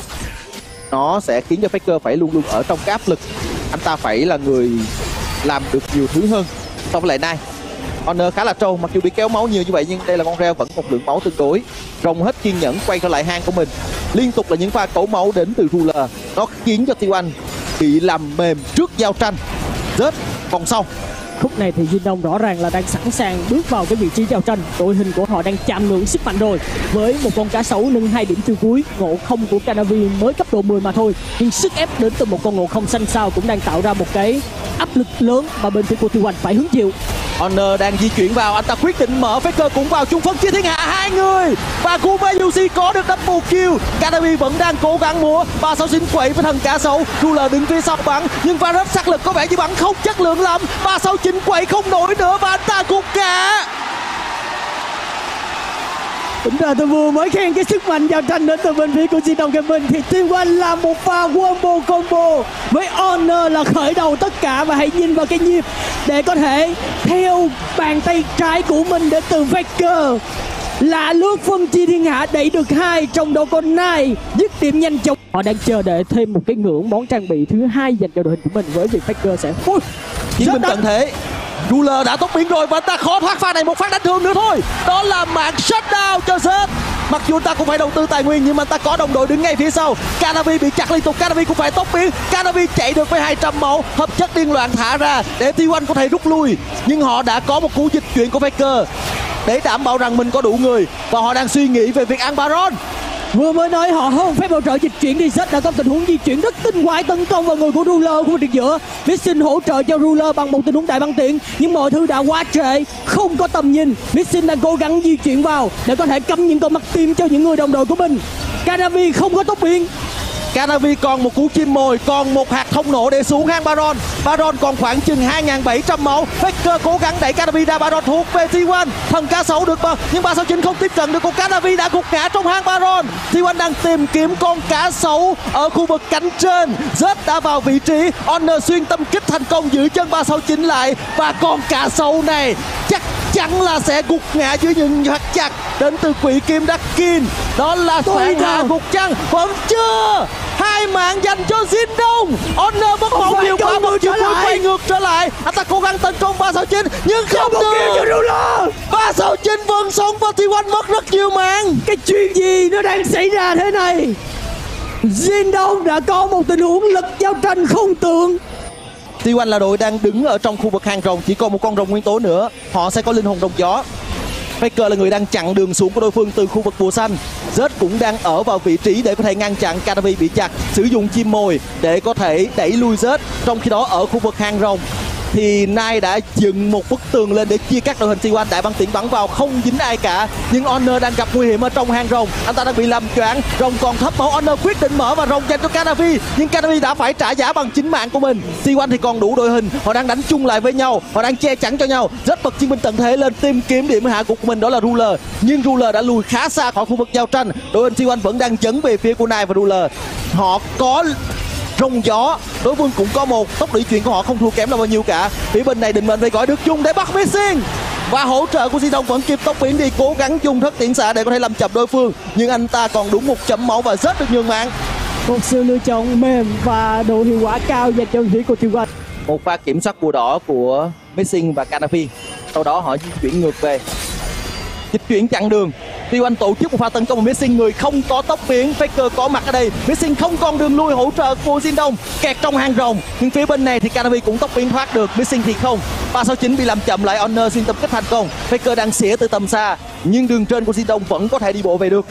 Nó sẽ khiến cho Faker phải luôn luôn ở trong cái áp lực. Anh ta phải là người làm được nhiều thứ hơn so với lại Nai. Honor khá là trâu, mặc dù bị kéo máu nhiều như vậy nhưng đây là con reo vẫn một lượng máu tương đối. Rồng hết kiên nhẫn quay trở lại hang của mình. Liên tục là những pha cẩu máu đến từ Ruler. Nó khiến cho Tê một bị làm mềm trước giao tranh. Rớt vòng sau. Khúc này thì Jindong rõ ràng là đang sẵn sàng bước vào cái vị trí giao tranh. Đội hình của họ đang chạm ngưỡng sức mạnh rồi. Với một con cá sấu nâng hai điểm tiêu cuối. Ngộ không của Canavi mới cấp độ mười mà thôi, nhưng sức ép đến từ một con ngộ không xanh sao cũng đang tạo ra một cái áp lực lớn mà bên phía của Tê một phải hứng chịu. Honor đang di chuyển vào, anh ta quyết định mở. Faker cũng vào chung phân chia thiên hạ hai người và Kuma Yuji có được double kill. Canavi vẫn đang cố gắng múa. ba sáu chín quậy với thần cá sấu. Ruler đứng phía sau bắn nhưng pha rất sát lực có vẻ như bắn không chất lượng lắm. ba sáu chín quậy không nổi nữa và anh ta gục ngã. Tính ra tôi vừa mới khen cái sức mạnh giao tranh đến từ bên phía của Jindong Gaming thì Tê một làm một pha combo combo với Honor là khởi đầu tất cả. Và hãy nhìn vào cái nhịp để có thể theo bàn tay trái của mình đến từ Faker là lướt phân chia thiên hạ đẩy được hai, trong đó con Nai dứt điểm nhanh chóng. Họ đang chờ đợi thêm một cái ngưỡng món trang bị thứ hai dành cho đội hình của mình với việc Faker sẽ ui chiến binh tận thế. Ruler đã tốc biến rồi và anh ta khó thoát pha này, một phát đánh thường nữa thôi. Đó là mạng shutdown cho Z. Mặc dù anh ta cũng phải đầu tư tài nguyên nhưng mà anh ta có đồng đội đứng ngay phía sau. Canavi bị chặt liên tục, Canavi cũng phải tốc biến. Canavi chạy được với hai trăm máu, hợp chất điên loạn thả ra để Tê một có thể rút lui. Nhưng họ đã có một cú dịch chuyển của Faker để đảm bảo rằng mình có đủ người và họ đang suy nghĩ về việc ăn Baron. Vừa mới nói họ không phép hỗ trợ dịch chuyển thì Z đã có tình huống di chuyển rất tinh quái tấn công vào người của Ruler khu vực giữa. Missing hỗ trợ cho Ruler bằng một tình huống đại băng tiễn nhưng mọi thứ đã quá trễ, không có tầm nhìn. Missing đang cố gắng di chuyển vào để có thể cắm những con mắt tim cho những người đồng đội của mình. Canavi không có tốc biến Canavi còn một cú chim mồi, còn một hạt thông nổ để xuống hang Baron. Baron còn khoảng chừng hai nghìn bảy trăm máu. Faker cố gắng đẩy Canavi ra, Baron thuộc về T một. Thần cá sấu được bờ, nhưng ba sáu chín không tiếp cận được, cùng Canavi đã gục ngã trong hang Baron. T một đang tìm kiếm con cá sấu ở khu vực cánh trên. Zed đã vào vị trí, Honor xuyên tâm kích thành công, giữ chân ba sáu chín lại, và con cá sấu này chắc chắn là sẽ gục ngã dưới những hạt chặt đến từ quỷ kim Dakin. Đó là phản hạ gục chăng? Vẫn chưa. Hai mạng dành cho Jindong. Honor mất máu nhiều quá, một chiều cuối quay ngược trở lại. Anh ta cố gắng tấn công ba sáu chín nhưng không được. ba sáu chín vẫn sống và T một mất rất nhiều mạng. Cái chuyện gì nó đang xảy ra thế này? Jindong đã có một tình huống lực giao tranh không tưởng. T một là đội đang đứng ở trong khu vực hang rồng, chỉ còn một con rồng nguyên tố nữa, họ sẽ có linh hồn rồng gió. Faker là người đang chặn đường xuống của đối phương từ khu vực bùa xanh. Zed cũng đang ở vào vị trí để có thể ngăn chặn Canavi bị chặt, sử dụng chim mồi để có thể đẩy lui Zed. Trong khi đó ở khu vực hang rồng thì Nai đã dựng một bức tường lên để chia cắt đội hình T một. Đại băng tiễn bắn vào không dính ai cả, nhưng Honor đang gặp nguy hiểm ở trong hang rồng. Anh ta đang bị làm choáng, rồng còn thấp máu. Honor quyết định mở và rồng dành cho Canavi, nhưng Canavi đã phải trả giá bằng chính mạng của mình. T một thì còn đủ đội hình, họ đang đánh chung lại với nhau, họ đang che chắn cho nhau. Rất bật chiến binh tận thế lên tìm kiếm điểm hạ gục của mình, đó là Ruler, nhưng Ruler đã lùi khá xa khỏi khu vực giao tranh. Đội hình T một vẫn đang dẫn về phía của Nai và Ruler. Họ có rồng gió, đối phương cũng có một, tốc độ di chuyển của họ không thua kém là bao nhiêu cả. Phía bên này định mệnh phải gọi được chung để bắt Missing, và hỗ trợ của Jindong vẫn kịp tốc biến đi, cố gắng dùng thất tiễn xạ để có thể làm chậm đối phương, nhưng anh ta còn đúng một chấm máu và rất được nhường mạng. Một sự lựa chọn mềm và độ hiệu quả cao dành cho phía của T một. Một pha kiểm soát bùa đỏ của Missing và Canavi, sau đó họ di chuyển ngược về, dịch chuyển chặn đường. T một tổ chức một pha tấn công mà Missing người không có tốc biến. Faker có mặt ở đây, Missing không còn đường lui, hỗ trợ của Jindong kẹt trong hang rồng, nhưng phía bên này thì Canavi cũng tốc biến thoát được, Missing thì không. ba sáu chín bị làm chậm lại, Honor xuyên tâm kích thành công. Faker đang xỉa từ tầm xa, nhưng đường trên của Jindong vẫn có thể đi bộ về được.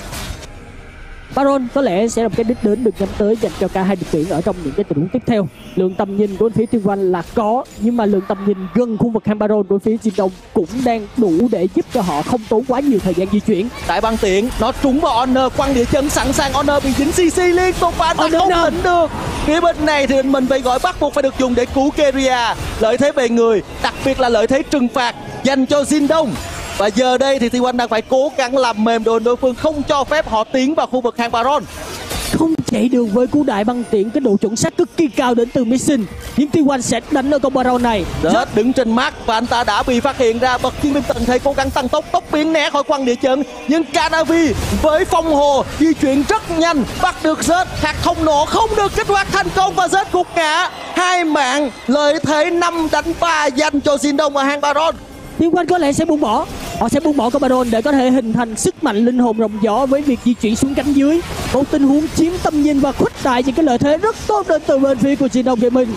Baron có lẽ sẽ là một cái đích đến được nhắm tới dành cho cả hai đội tuyển ở trong những cái tình huống tiếp theo. Lượng tầm nhìn của phía T một là có, nhưng mà lượng tầm nhìn gần khu vực hang Baron của phía Jindong cũng đang đủ để giúp cho họ không tốn quá nhiều thời gian di chuyển. Đại băng tiễn nó trúng vào Honor, quăng địa chân sẵn sàng. Honor bị dính xê xê liên tục và anh ta Honor không no. tỉnh được. Phía bên này thì mình phải gọi bắt buộc phải được dùng để cứu Keria. Lợi thế về người, đặc biệt là lợi thế trừng phạt dành cho Jindong. Và giờ đây thì T một đang phải cố gắng làm mềm đội đối phương, không cho phép họ tiến vào khu vực hang Baron. Không chạy được với cú đại băng tiễn, cái độ chuẩn xác cực kỳ cao đến từ Missing, nhưng T một sẽ đánh ở con Baron này. Zed đứng trên mắt và anh ta đã bị phát hiện ra. Bật chiến binh tận thế cố gắng tăng tốc, tốc biến né khỏi quăng địa chân, nhưng Canavi với phong hồ di chuyển rất nhanh, bắt được Zed. Hạt không nổ không được kích hoạt thành công và Zed gục ngã. Hai mạng, lợi thế năm đánh ba dành cho Jindong ở hang Baron. T một có lẽ sẽ buông bỏ, họ sẽ buông bỏ con Baron để có thể hình thành sức mạnh linh hồn rồng gió với việc di chuyển xuống cánh dưới. Một tình huống chiếm tầm nhìn và khuếch đại những cái lợi thế rất tốt đến từ bên phía của Jindong Gaming.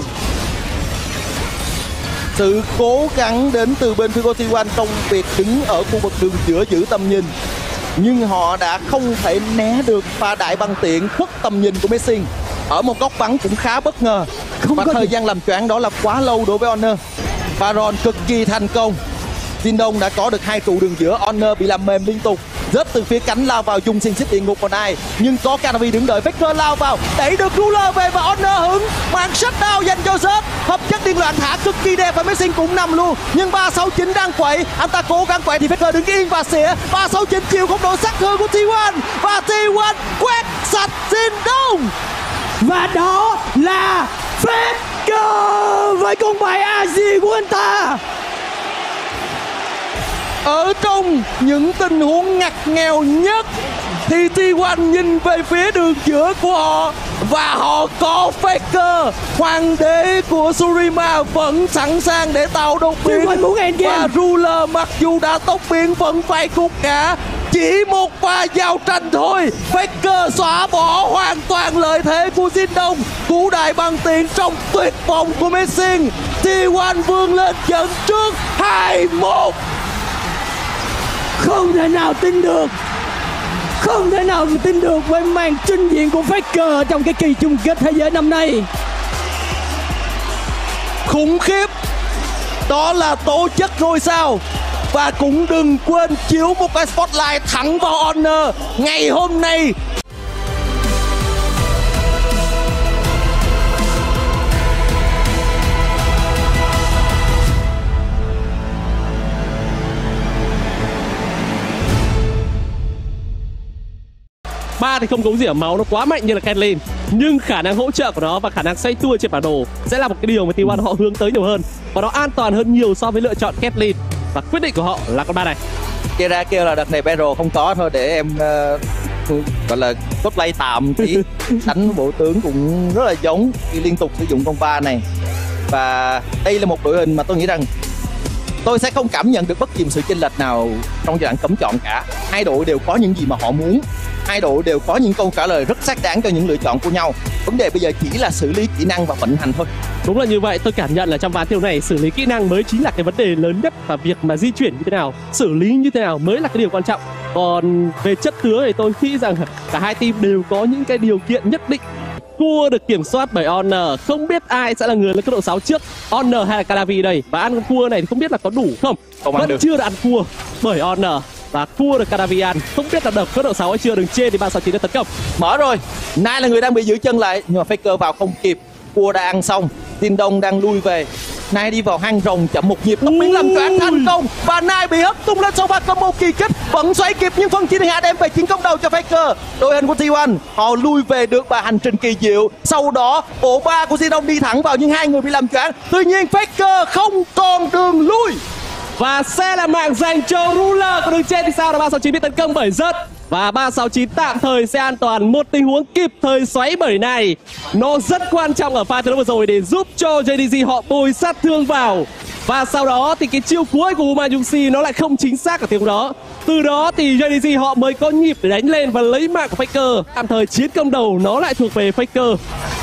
Sự cố gắng đến từ bên phía của T một trong việc đứng ở khu vực đường giữa giữ tầm nhìn, nhưng họ đã không thể né được pha đại băng tiễn khuất tầm nhìn của Missing. Ở một góc bắn cũng khá bất ngờ, Không và có thời gì. gian làm choáng đó là quá lâu đối với Honor. Baron cực kỳ thành công. Jindong đã có được hai trụ đường giữa, Honor bị làm mềm liên tục. Rớt từ phía cánh lao vào dùng xin xích địa ngục vào Nai, nhưng có Canavi đứng đợi. Faker lao vào đẩy được Ruler về và Honor hứng màn shutdown dành cho Zed. Hợp chất điên loạn thả cực kỳ đẹp và Missing cũng nằm luôn, nhưng ba sáu chín đang quậy, anh ta cố gắng quậy thì Faker đứng yên và xỉa. ba sáu chín chịu không độ sát thương của T một và T một quét sạch Jindong. Và đó là Faker với con bài a giê của anh ta. Ở trong những tình huống ngặt nghèo nhất thì T một nhìn về phía đường giữa của họ và họ có Faker. Hoàng đế của Shurima vẫn sẵn sàng để tạo đột biến, và Ruler mặc dù đã tốc biến vẫn phải gục ngã. Chỉ một pha giao tranh thôi, Faker xóa bỏ hoàn toàn lợi thế của Jindong. Cú đại băng tiễn trong tuyệt vọng của Missing. T một vươn lên dẫn trước hai một. Không thể nào tin được, không thể nào tin được với màn trình diễn của Faker trong cái kỳ chung kết thế giới năm nay. Khủng khiếp, đó là tố chất ngôi sao. Và cũng đừng quên chiếu một cái spotlight thẳng vào Honor ngày hôm nay. ba thì không cống rỉa máu nó quá mạnh như là Caitlyn, nhưng khả năng hỗ trợ của nó và khả năng xoay tua trên bản đồ sẽ là một cái điều mà T một họ hướng tới nhiều hơn, và nó an toàn hơn nhiều so với lựa chọn Caitlyn, và quyết định của họ là con ba này. Kia ra kêu là đợt này Pedro không có thôi để em uh, gọi là cosplay tạm tí. Đánh bộ tướng cũng rất là giống khi liên tục sử dụng con ba này, và đây là một đội hình mà tôi nghĩ rằng tôi sẽ không cảm nhận được bất kỳ một sự chênh lệch nào trong giai đoạn cấm chọn cả. Hai đội đều có những gì mà họ muốn, hai đội đều có những câu trả lời rất xác đáng cho những lựa chọn của nhau. Vấn đề bây giờ chỉ là xử lý kỹ năng và vận hành thôi. Đúng là như vậy, tôi cảm nhận là trong ván thiêu này xử lý kỹ năng mới chính là cái vấn đề lớn nhất, và việc mà di chuyển như thế nào, xử lý như thế nào mới là cái điều quan trọng. Còn về chất tướng thì tôi nghĩ rằng cả hai team đều có những cái điều kiện nhất định. Cua được kiểm soát bởi Honor, không biết ai sẽ là người lên cấp độ sáu trước, Honor hay là Cadavi đây, và ăn con cua này thì không biết là có đủ không, không ăn vẫn được. chưa được ăn cua bởi Honor, và cua được Cadavi ăn, không biết là đợt cấp độ sáu hay chưa. Đường trên thì ba sáu chín đã tấn công mở rồi, Nai là người đang bị giữ chân lại nhưng mà Faker vào không kịp, cua đã ăn xong, Tin Đông đang lui về, Nai đi vào hang rồng chậm một nhịp, tốc biến làm choáng thành công và Nai bị hất tung lên sau pha combo kỳ kích, vẫn xoáy kịp nhưng phân chia thiên hạ đem về chiến công đầu cho Faker. Đội hình của T một họ lui về được và hành trình kỳ diệu, sau đó bộ ba của Tin Đông đi thẳng vào nhưng hai người bị làm choáng, tuy nhiên Faker không còn đường lui. Và sẽ là mạng dành cho Ruler. Còn đường trên thì sao, là ba sáu chín bị tấn công bởi rớt, và ba sáu chín tạm thời sẽ an toàn. Một tình huống kịp thời xoáy bởi này nó rất quan trọng ở pha thi đấu vừa rồi để giúp cho gi đê giê họ bồi sát thương vào, và sau đó thì cái chiêu cuối của Umayushi nó lại không chính xác ở tiếng đó. Từ đó thì gi đê giê họ mới có nhịp để đánh lên và lấy mạng của Faker. Tạm thời chiến công đầu nó lại thuộc về Faker.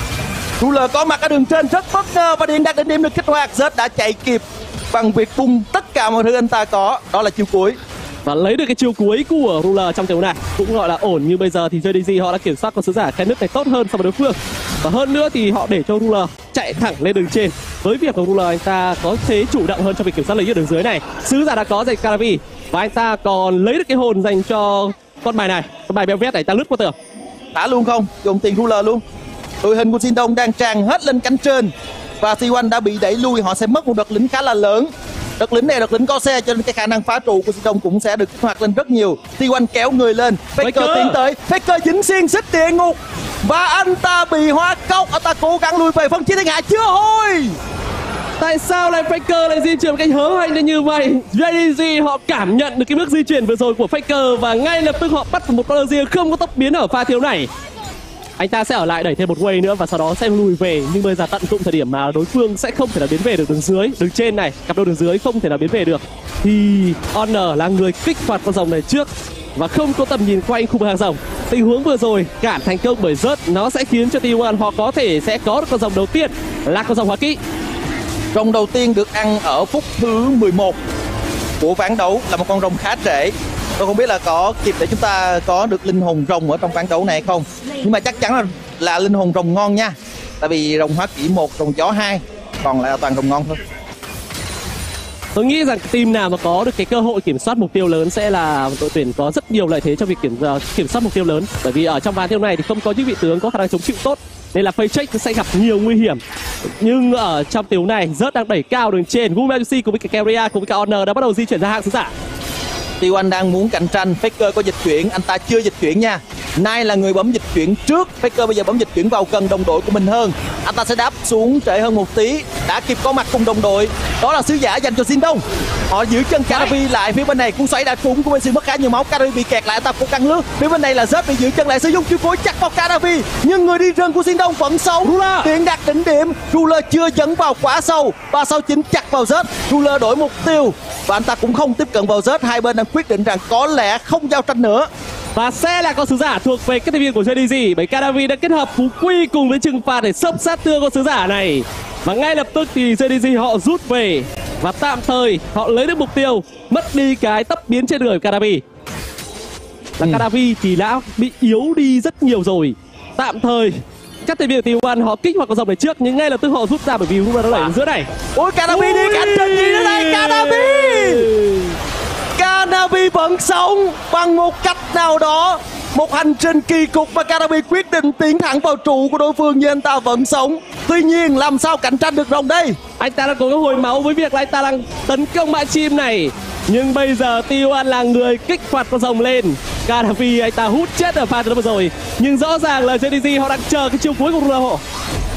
Ruler có mặt ở đường trên rất bất ngờ và điện đặt đỉnh điểm được kích hoạt. Zed đã chạy kịp bằng việc bung tất cả mọi thứ anh ta có, đó là chiêu cuối. Và lấy được cái chiêu cuối của Ruler trong trận này cũng gọi là ổn. Như bây giờ thì gi đê giê họ đã kiểm soát con sứ giả cái nước này tốt hơn so với đối phương, và hơn nữa thì họ để cho Ruler chạy thẳng lên đường trên. Với việc của Ruler anh ta có thế chủ động hơn trong việc kiểm soát lấy ở đường dưới này. Sứ giả đã có dành Cadavi và anh ta còn lấy được cái hồn dành cho con bài này, con bài béo vét này, ta lướt qua tường. Thả luôn không? Dùng tiền Ruler luôn. Đội hình của Xin Đông đang tràn hết lên cánh trên và T một đã bị đẩy lui, họ sẽ mất một đợt lính khá là lớn. Đợt lính này là đợt lính có xe cho nên cái khả năng phá trụ của Xin Đông cũng sẽ được kích hoạt lên rất nhiều. T một kéo người lên, Faker, Faker tiến tới, Faker dính xiên xích địa ngục và anh ta bị hóa cốc, anh ta cố gắng lùi về phân chia thiên hạ chưa thôi. Tại sao lại Faker lại di chuyển một cách hớ hênh đến như vậy? gi đê giê họ cảm nhận được cái bước di chuyển vừa rồi của Faker và ngay lập tức họ bắt một con riêng không có tốc biến ở pha thiếu này. Anh ta sẽ ở lại đẩy thêm một wave nữa và sau đó sẽ lùi về, nhưng bây giờ tận dụng thời điểm mà đối phương sẽ không thể nào biến về được đường dưới, đường trên này, cặp đôi đường dưới không thể nào biến về được, thì Honor là người kích hoạt con rồng này trước và không có tầm nhìn quanh khu vực hàng rồng. Tình huống vừa rồi cản thành công bởi rớt, nó sẽ khiến cho T một họ có thể sẽ có được con rồng đầu tiên là con rồng hóa kỹ. Rồng đầu tiên được ăn ở phút thứ mười một của ván đấu là một con rồng khá trễ. Tôi không biết là có kịp để chúng ta có được linh hồn rồng ở trong ván đấu này hay không, nhưng mà chắc chắn là là linh hồn rồng ngon nha, tại vì rồng hóa kỹ một, rồng gió hai, còn lại là toàn rồng ngon thôi. Tôi nghĩ rằng team nào mà có được cái cơ hội kiểm soát mục tiêu lớn sẽ là một đội tuyển có rất nhiều lợi thế trong việc kiểm uh, kiểm soát mục tiêu lớn, bởi vì ở trong ván tiêu này thì không có những vị tướng có khả năng chống chịu tốt nên là Paycheck sẽ gặp nhiều nguy hiểm. Nhưng ở trong tiêu này rớt đang đẩy cao đường trên, Gumayushi cùng với cả Keria cùng với cả Honor đã bắt đầu di chuyển ra hạng sứ giả. T một đang muốn cạnh tranh, Faker có dịch chuyển, anh ta chưa dịch chuyển nha. Nai là người bấm dịch chuyển trước, Faker bây giờ bấm dịch chuyển vào gần đồng đội của mình hơn. Anh ta sẽ đáp xuống trễ hơn một tí, đã kịp có mặt cùng đồng đội. Đó là sứ giả dành cho Xin Đông. Họ giữ chân Cadavi lại phía bên này, cú xoáy đã trúng của bên Xin mất khá nhiều máu, Cadavi bị kẹt lại, anh ta cố gắng lướt. Phía bên này là Zed bị giữ chân lại, sử dụng chiêu cuối chặt vào Cadavi, nhưng người đi rừng của Xin Đông vẫn sống. Tiện đạt đỉnh điểm, Ruler chưa dẫn vào quá sâu, ba sáu chín chặt vào Zed. Ruler đổi mục tiêu và anh ta cũng không tiếp cận vào Zed. Hai bên đang quyết định rằng có lẽ không giao tranh nữa. Và sẽ là con sứ giả thuộc về các thành viên của gi đê giê, bởi Cadavi đã kết hợp phú quy cùng với trừng phạt để sốc sát thương con sứ giả này. Và ngay lập tức thì gi đê giê họ rút về và tạm thời họ lấy được mục tiêu, mất đi cái tấp biến trên người của Cadavi. Là ừ. Cadavi thì đã bị yếu đi rất nhiều rồi. Tạm thời các thành viên của T một họ kích hoạt con rồng này trước, nhưng ngay lập tức họ rút ra bởi vì Ruler nó đẩy ở giữa này. Ôi Cadavi đi cạnh tranh gì nữa đây, Cadavi Cadavi vẫn sống bằng một cách nào đó. Một hành trình kỳ cục mà Cadavi quyết định tiến thẳng vào trụ của đối phương nhưng anh ta vẫn sống. Tuy nhiên làm sao cạnh tranh được rồng đây? Anh ta đang có cái hồi máu với việc là anh ta đang tấn công bãi chim này. Nhưng bây giờ T một là người kích hoạt con rồng lên. Canavi anh ta hút chết ở pha trận đấu vừa rồi, nhưng rõ ràng là giê đê giê họ đang chờ cái chiêu cuối của Ruler họ.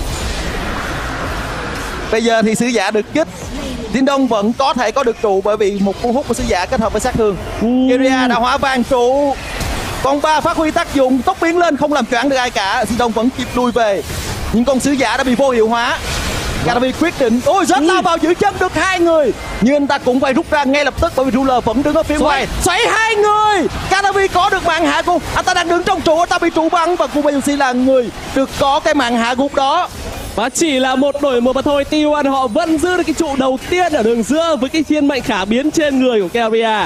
Bây giờ thì sứ giả được kích, Thiên Đông vẫn có thể có được trụ bởi vì một cú hút của sứ giả kết hợp với sát thương. Keria đã hóa vàng trụ, con ba phát huy tác dụng, tốc biến lên không làm choáng được ai cả. Thiên Đông vẫn kịp lùi về, nhưng con sứ giả đã bị vô hiệu hóa. Canavi quyết định, ôi rất lao vào giữ chân được hai người, nhưng anh ta cũng phải rút ra ngay lập tức bởi vì Ruler vẫn đứng ở phía ngoài. Xoáy hai người, Canavi có được mạng hạ gục, anh ta đang đứng trong trụ, anh ta bị trụ bắn và Kumayushi là người được có cái mạng hạ gục đó. Và chỉ là một đổi một mà thôi, T một họ vẫn giữ được cái trụ đầu tiên ở đường giữa với cái thiên mệnh khả biến trên người của Keria.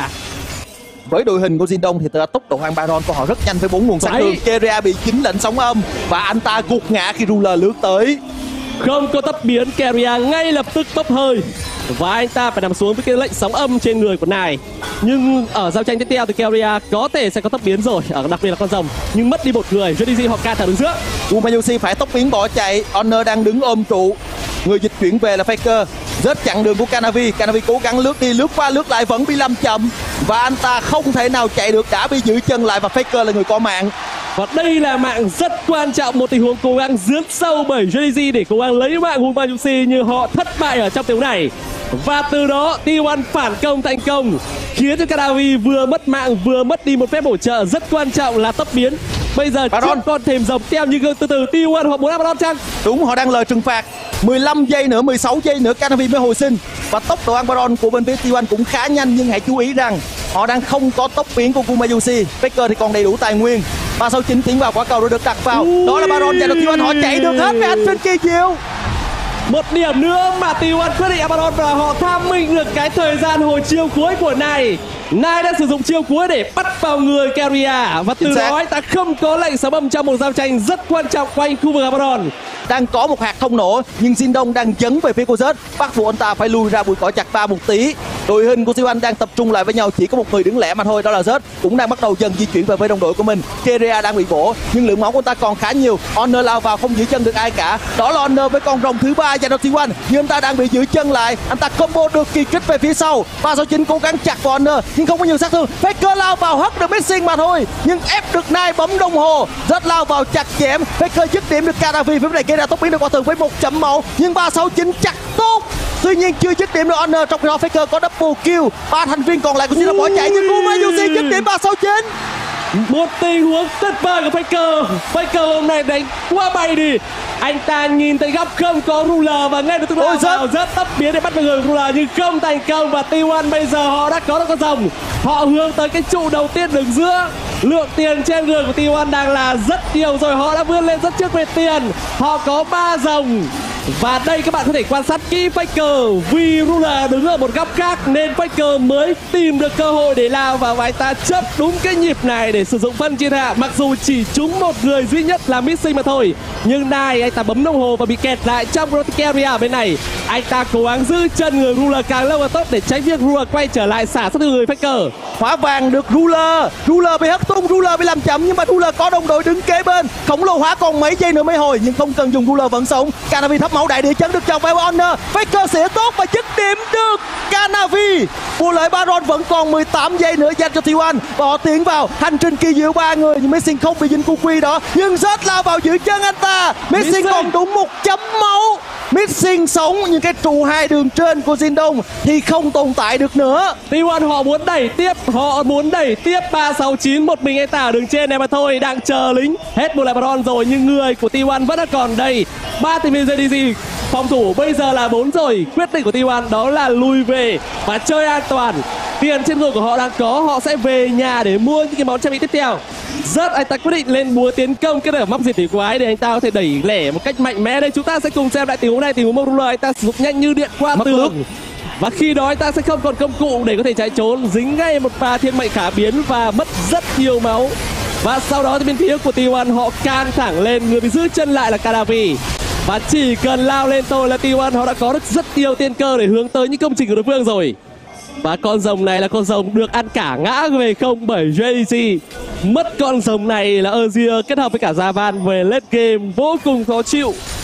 Với đội hình của Jin Đông thì tốc độ Hoàng Baron của họ rất nhanh với bốn nguồn sát thương. Keria bị chính lệnh sóng âm và anh ta gục ngã khi Ruler lướt tới. Không có tấp biến, Keria ngay lập tức bốc hơi và anh ta phải nằm xuống với cái lệnh sóng âm trên người của Nai. Nhưng ở giao tranh tiếp theo thì Keria có thể sẽ có tấp biến rồi, ở đặc biệt là con rồng, nhưng mất đi một người. giê đê giê họ can thẳng đứng giữa. Kumayushi phải tốc biến bỏ chạy, Honor đang đứng ôm trụ, người dịch chuyển về là Faker. Rất chặn đường của Canavi, Canavi cố gắng lướt đi, lướt qua lướt lại vẫn bị làm chậm và anh ta không thể nào chạy được, đã bị giữ chân lại và Faker là người có mạng. Và đây là mạng rất quan trọng, một tình huống cố gắng dướn sâu bởi giê đê giê để cố gắng lấy mạng Kumayushi, nhưng họ thất bại ở trong tình huống này. Và từ đó T một phản công thành công, khiến cho Canavi vừa mất mạng vừa mất đi một phép bổ trợ rất quan trọng là tấp biến. Bây giờ Baron còn thêm dòng theo như gương từ từ. T một họ muốn ăn Baron chăng? Đúng, họ đang lời trừng phạt. mười lăm giây nữa, mười sáu giây nữa Canavi mới hồi sinh. Và tốc độ ăn Baron của bên phía T một cũng khá nhanh, nhưng hãy chú ý rằng họ đang không có tốc biến của Kumayushi. Faker thì còn đầy đủ tài nguyên. ba sáu chín tiến vào, quả cầu đã được đặt vào. Ui. Đó là Baron dành cho T một, họ chạy được hết với anh trên kỳ diệu. Một điểm nữa mà T một quyết định Abaddon và họ tham minh được cái thời gian hồi chiêu cuối của Nai. Nai đã sử dụng chiêu cuối để bắt vào người Keria và từ đó anh ta không có lệnh sấm âm trong một giao tranh rất quan trọng quanh khu vực Abaddon. Đang có một hạt thông nổ nhưng Jin Đông đang dấn về phía của Z, bắt buộc anh ta phải lùi ra bụi cỏ chặt ba một tí. Đội hình của T một đang tập trung lại với nhau, chỉ có một người đứng lẻ mà thôi, đó là Z, cũng đang bắt đầu dần di chuyển về với đồng đội của mình. Keria đang bị bổ nhưng lượng máu của anh ta còn khá nhiều. Honor lao vào không giữ chân được ai cả, đó là Honor với con rồng thứ ba dành cho T một, nhưng anh ta đang bị giữ chân lại. Anh ta combo được kỳ kích về phía sau. ba sáu chín cố gắng chặt vào Honor nhưng không có nhiều sát thương. Faker lao vào hất được Missing mà thôi, nhưng ép được Nai bấm đồng hồ. Z lao vào chặt chém, Faker dứt điểm được Canavi. Phía này Keria tốc biến được quả tường với một chấm máu, nhưng ba sáu chín chặt tốt, tuy nhiên chưa dứt điểm được Honor. Trong khi đó Faker có double kill, ba thành viên còn lại của Jin bỏ chạy nhưng Kumayushi dứt điểm ba sáu chín. Một tình huống tuyệt vời của Faker. Faker hôm nay đánh quá bay đi. Anh ta nhìn thấy góc không có Ruler và ngay lập tức lao vào rất tấp biến để bắt vào người Ruler nhưng không thành công. Và T một bây giờ họ đã có được con rồng, họ hướng tới cái trụ đầu tiên đường giữa. Lượng tiền trên người của T một đang là rất nhiều rồi, họ đã vươn lên rất trước về tiền. Họ có ba rồng. Và đây các bạn có thể quan sát kỹ Faker, vì Ruler đứng ở một góc khác nên Faker mới tìm được cơ hội để lao vào và anh ta chấp đúng cái nhịp này để sử dụng phân chia hạ. Mặc dù chỉ trúng một người duy nhất là Missing mà thôi, nhưng Nai anh ta bấm đồng hồ và bị kẹt lại trong Keria ở bên này. Anh ta cố gắng giữ chân người Ruler càng lâu càng tốt để tránh việc Ruler quay trở lại xả sát người Faker. Hóa vàng được Ruler, Ruler bị hất tung, Ruler bị làm chậm nhưng mà Ruler có đồng đội đứng kế bên. Khổng lồ hóa còn mấy giây nữa mới hồi nhưng không cần dùng, Ruler vẫn sống. Canavi thấp máu, đại địa chấn được chồng phải Honor. Faker sẽ tốt và dứt điểm được Canavi. Bù lợi Baron vẫn còn mười tám giây nữa dành cho T một và họ tiến vào hành trình kỳ diệu ba người, nhưng Missing không bị dính cu quy đó, nhưng Z lao vào giữ chân anh ta. Missing, Missing còn đúng một chấm máu. Missing sống nhưng cái trụ hai đường trên của Jin Đông thì không tồn tại được nữa. T một họ muốn đẩy tiếp, họ muốn đẩy tiếp. Ba sáu chín một mình anh ta ở đường trên này mà thôi, đang chờ lính. Hết một lại Baron rồi nhưng người của T một vẫn đang còn đây. Ba thành viên giê đê giê phòng thủ bây giờ là bốn rồi. Quyết định của T một đó là lùi về và chơi an toàn. Tiền trên người của họ đang có, họ sẽ về nhà để mua những cái món trang bị tiếp theo. Rất anh ta quyết định lên búa tiến công cái ở móc diệt thủy quái để anh ta có thể đẩy lẻ một cách mạnh mẽ. Đây chúng ta sẽ cùng xem lại tình huống này. Tình huống Ruler anh ta sử dụng nhanh như điện qua Mất tường nước. và khi đó anh ta sẽ không còn công cụ để có thể chạy trốn, dính ngay một pha thiên mệnh khả biến và mất rất nhiều máu. Và sau đó thì bên phía của T một họ can thẳng lên, người bị giữ chân lại là Canavi. Và chỉ cần lao lên thôi là T một họ đã có được rất nhiều tiên cơ để hướng tới những công trình của đối phương rồi. Và con rồng này là con rồng được ăn cả ngã về không bởi giê đê giê. Mất con rồng này là Azir kết hợp với cả Javan về late game vô cùng khó chịu.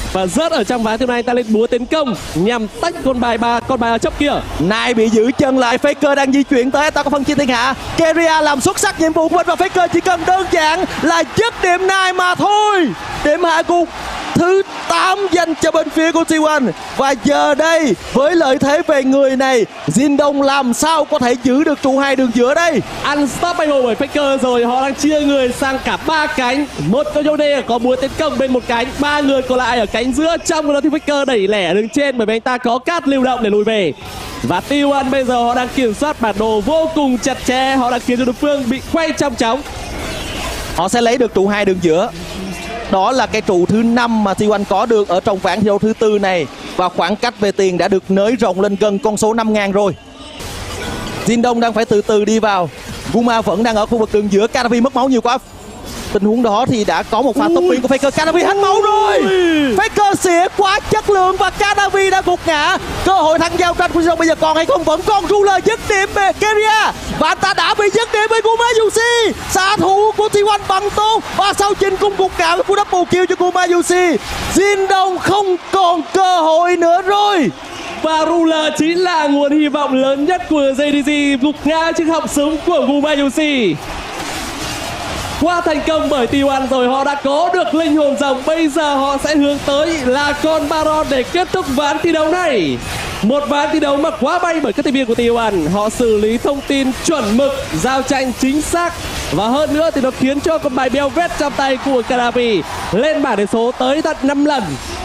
Và rớt ở trong ván thứ này, ta lên búa tấn công nhằm tách con bài ba con bài ở chốc kia. Nai bị giữ chân lại, Faker đang di chuyển tới, ta có phân chia thiên hạ. Keria làm xuất sắc nhiệm vụ của mình và Faker chỉ cần đơn giản là dứt điểm Nai mà thôi. Điểm hạ gục thứ tám dành cho bên phía của T một. Và giờ đây với lợi thế về người này, Jindong làm sao có thể giữ được trụ hai đường giữa đây. Unstoppable bởi Faker rồi, họ đang chia người sang cả ba cánh. Một có Yone có búa tấn công bên một cánh, ba người còn lại ở cánh giữa. Trong đó thì Faker đẩy lẻ đứng trên bởi vì anh ta có cát lưu động để lùi về. Và T một bây giờ họ đang kiểm soát bản đồ vô cùng chặt chẽ, họ đang khiến cho đối phương bị quay trong chóng. Họ sẽ lấy được trụ hai đường giữa. Đó là cái trụ thứ năm mà T một có được ở trong ván thi đấu thứ tư này. Và khoảng cách về tiền đã được nới rộng lên gần con số năm ngàn rồi. Jindong đang phải từ từ đi vào. Guma vẫn đang ở khu vực đường giữa. Canavi mất máu nhiều quá. Tình huống đó thì đã có một pha topping của Faker. Canavi hết máu rồi. Faker xỉa quá chất lượng và Canavi đã gục ngã. Cơ hội thắng giao tranh của Jindong bây giờ còn hay không? Vẫn còn. Ruler dứt điểm về Keria và anh ta đã bị dứt điểm với Gumayusi. Xạ thủ của T một bằng tốt và sau chinh cung gục ngã với cú double kill cho Gumayusi. Jindong không còn cơ hội nữa rồi. Và Ruler chính là nguồn hy vọng lớn nhất của giê đê giê, gục ngã chiếc họng súng của Gumayusi. Qua thành công bởi T một rồi, họ đã có được linh hồn rồng. Bây giờ họ sẽ hướng tới là con Baron để kết thúc ván thi đấu này. Một ván thi đấu mà quá bay bởi các thành viên của T một. Họ xử lý thông tin chuẩn mực, giao tranh chính xác. Và hơn nữa thì nó khiến cho con bài Belvet trong tay của Canavi lên bảng điểm số tới tận năm lần.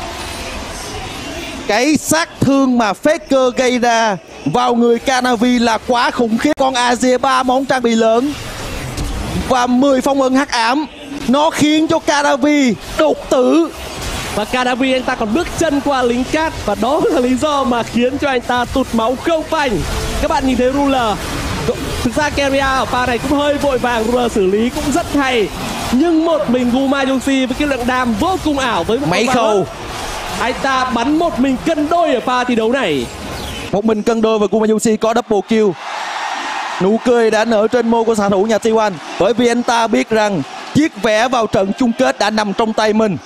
Cái sát thương mà Faker gây ra vào người Canavi là quá khủng khiếp. Con Azir ba món trang bị lớn và mười phong ấn hắc ám, nó khiến cho Canavi đột tử. Và Canavi anh ta còn bước chân qua lính cát, và đó là lý do mà khiến cho anh ta tụt máu không phanh. Các bạn nhìn thấy Ruler, thực ra Keria ở pha này cũng hơi vội vàng, Ruler xử lý cũng rất hay. Nhưng một mình Gumayusi với cái lượng đam vô cùng ảo với một mấy khâu, anh ta bắn một mình cân đôi ở pha thi đấu này. Một mình cân đôi và Gumayusi có double kill. Nụ cười đã nở trên môi của xạ thủ nhà T một, bởi vì anh ta biết rằng chiếc vé vào trận chung kết đã nằm trong tay mình.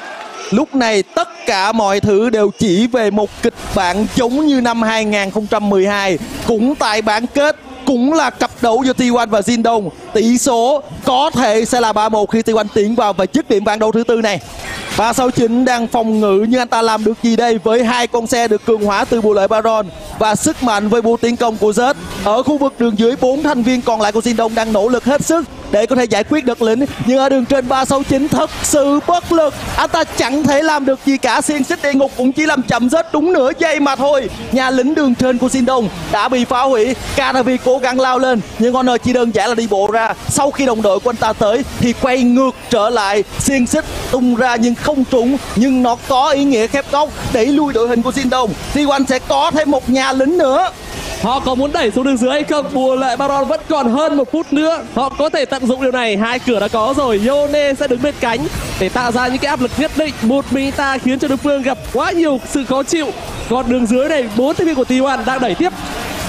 Lúc này tất cả mọi thứ đều chỉ về một kịch bản giống như năm hai nghìn không trăm mười hai, cũng tại bán kết, cũng là cặp đấu giữa T một và Jindong. Tỷ số có thể sẽ là ba một khi T một tiến vào và dứt điểm ván đấu thứ tư này. Ba sáu chín đang phòng ngự nhưng anh ta làm được gì đây với hai con xe được cường hóa từ bộ lợi Baron và sức mạnh với búa tiến công của Z. Ở khu vực đường dưới, bốn thành viên còn lại của Jindong đang nỗ lực hết sức để có thể giải quyết được lĩnh, nhưng ở đường trên ba sáu chín thật sự bất lực. Anh ta chẳng thể làm được gì cả. Xiên xích địa ngục cũng chỉ làm chậm Z đúng nửa giây mà thôi. Nhà lính đường trên của Jindong đã bị phá hủy. Canavi cố gắng lao lên nhưng Honor chỉ đơn giản là đi bộ ra. Sau khi đồng đội của anh ta tới thì quay ngược trở lại. Xiên xích tung ra nhưng không trúng, nhưng nó có ý nghĩa khép góc đẩy lui đội hình của Jindong. T một sẽ có thêm một nhà lính nữa. Họ có muốn đẩy xuống đường dưới hay không? Bùa lợi Baron vẫn còn hơn một phút nữa. Họ có thể tận dụng điều này. Hai cửa đã có rồi. Yone sẽ đứng bên cánh để tạo ra những cái áp lực nhất định. Một mình ta khiến cho đối phương gặp quá nhiều sự khó chịu. Còn đường dưới này, bốn thành viên của T một đang đẩy tiếp.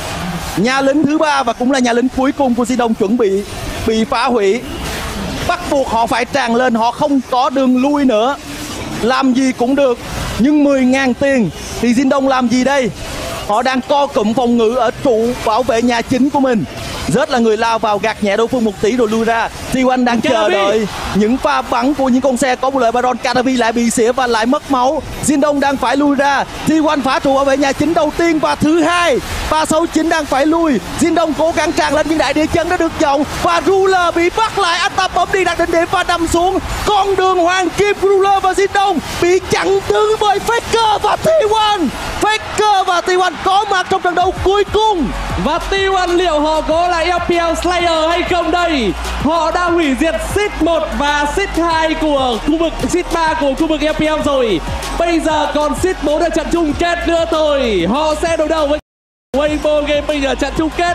Nhà lính thứ ba và cũng là nhà lính cuối cùng của Jindong chuẩn bị bị phá hủy. Bắt buộc họ phải tràn lên. Họ không có đường lui nữa. Làm gì cũng được, nhưng mười nghìn tiền thì Jindong làm gì đây? Họ đang co cụm phòng ngự ở trụ bảo vệ nhà chính của mình. Rất là người lao vào gạt nhẹ đối phương một tỷ rồi lui ra. T một đang chờ đợi những pha bắn của những con xe có bộ lợi Baron. Canavi lại bị xỉa và lại mất máu. Jindong đang phải lui ra. T một phá trụ bảo vệ nhà chính đầu tiên và thứ hai. ba sáu chín đang phải lui. Jindong cố gắng tràn lên nhưng đại địa chân đã được dòng và Ruler bị bắt lại. Anh ta bấm đi đặt đỉnh điểm và nằm xuống. Con đường hoàng kim của Ruler và Jindong bị chặn đứng bởi Faker và T một. Faker và T một có mặt trong trận đấu cuối cùng. Và T một liệu họ có là ép pê lờ Slayer hay không đây? Họ đã hủy diệt Seed một và Seed hai của khu vực, Seed ba của khu vực ép pê lờ rồi. Bây giờ còn Seed bốn ở trận chung kết nữa thôi. Họ sẽ đối đầu với Weibo Gaming ở trận chung kết.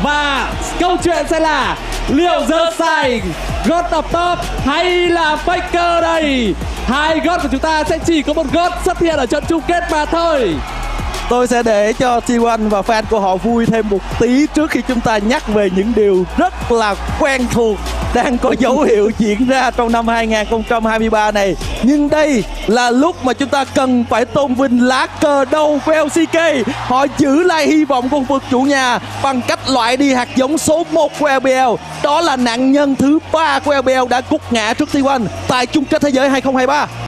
Và câu chuyện sẽ là liệu The Sign, God of Top hay là Faker đây? Hai God của chúng ta sẽ chỉ có một God xuất hiện ở trận chung kết mà thôi. Tôi sẽ để cho T một và fan của họ vui thêm một tí trước khi chúng ta nhắc về những điều rất là quen thuộc đang có dấu hiệu diễn ra trong năm hai không hai ba này. Nhưng đây là lúc mà chúng ta cần phải tôn vinh lá cờ đầu của lờ xê ca. Họ giữ lại hy vọng của vực chủ nhà bằng cách loại đi hạt giống số một của lờ bê lờ. Đó là nạn nhân thứ ba của lờ bê lờ đã gục ngã trước T một tại chung kết thế giới hai không hai ba.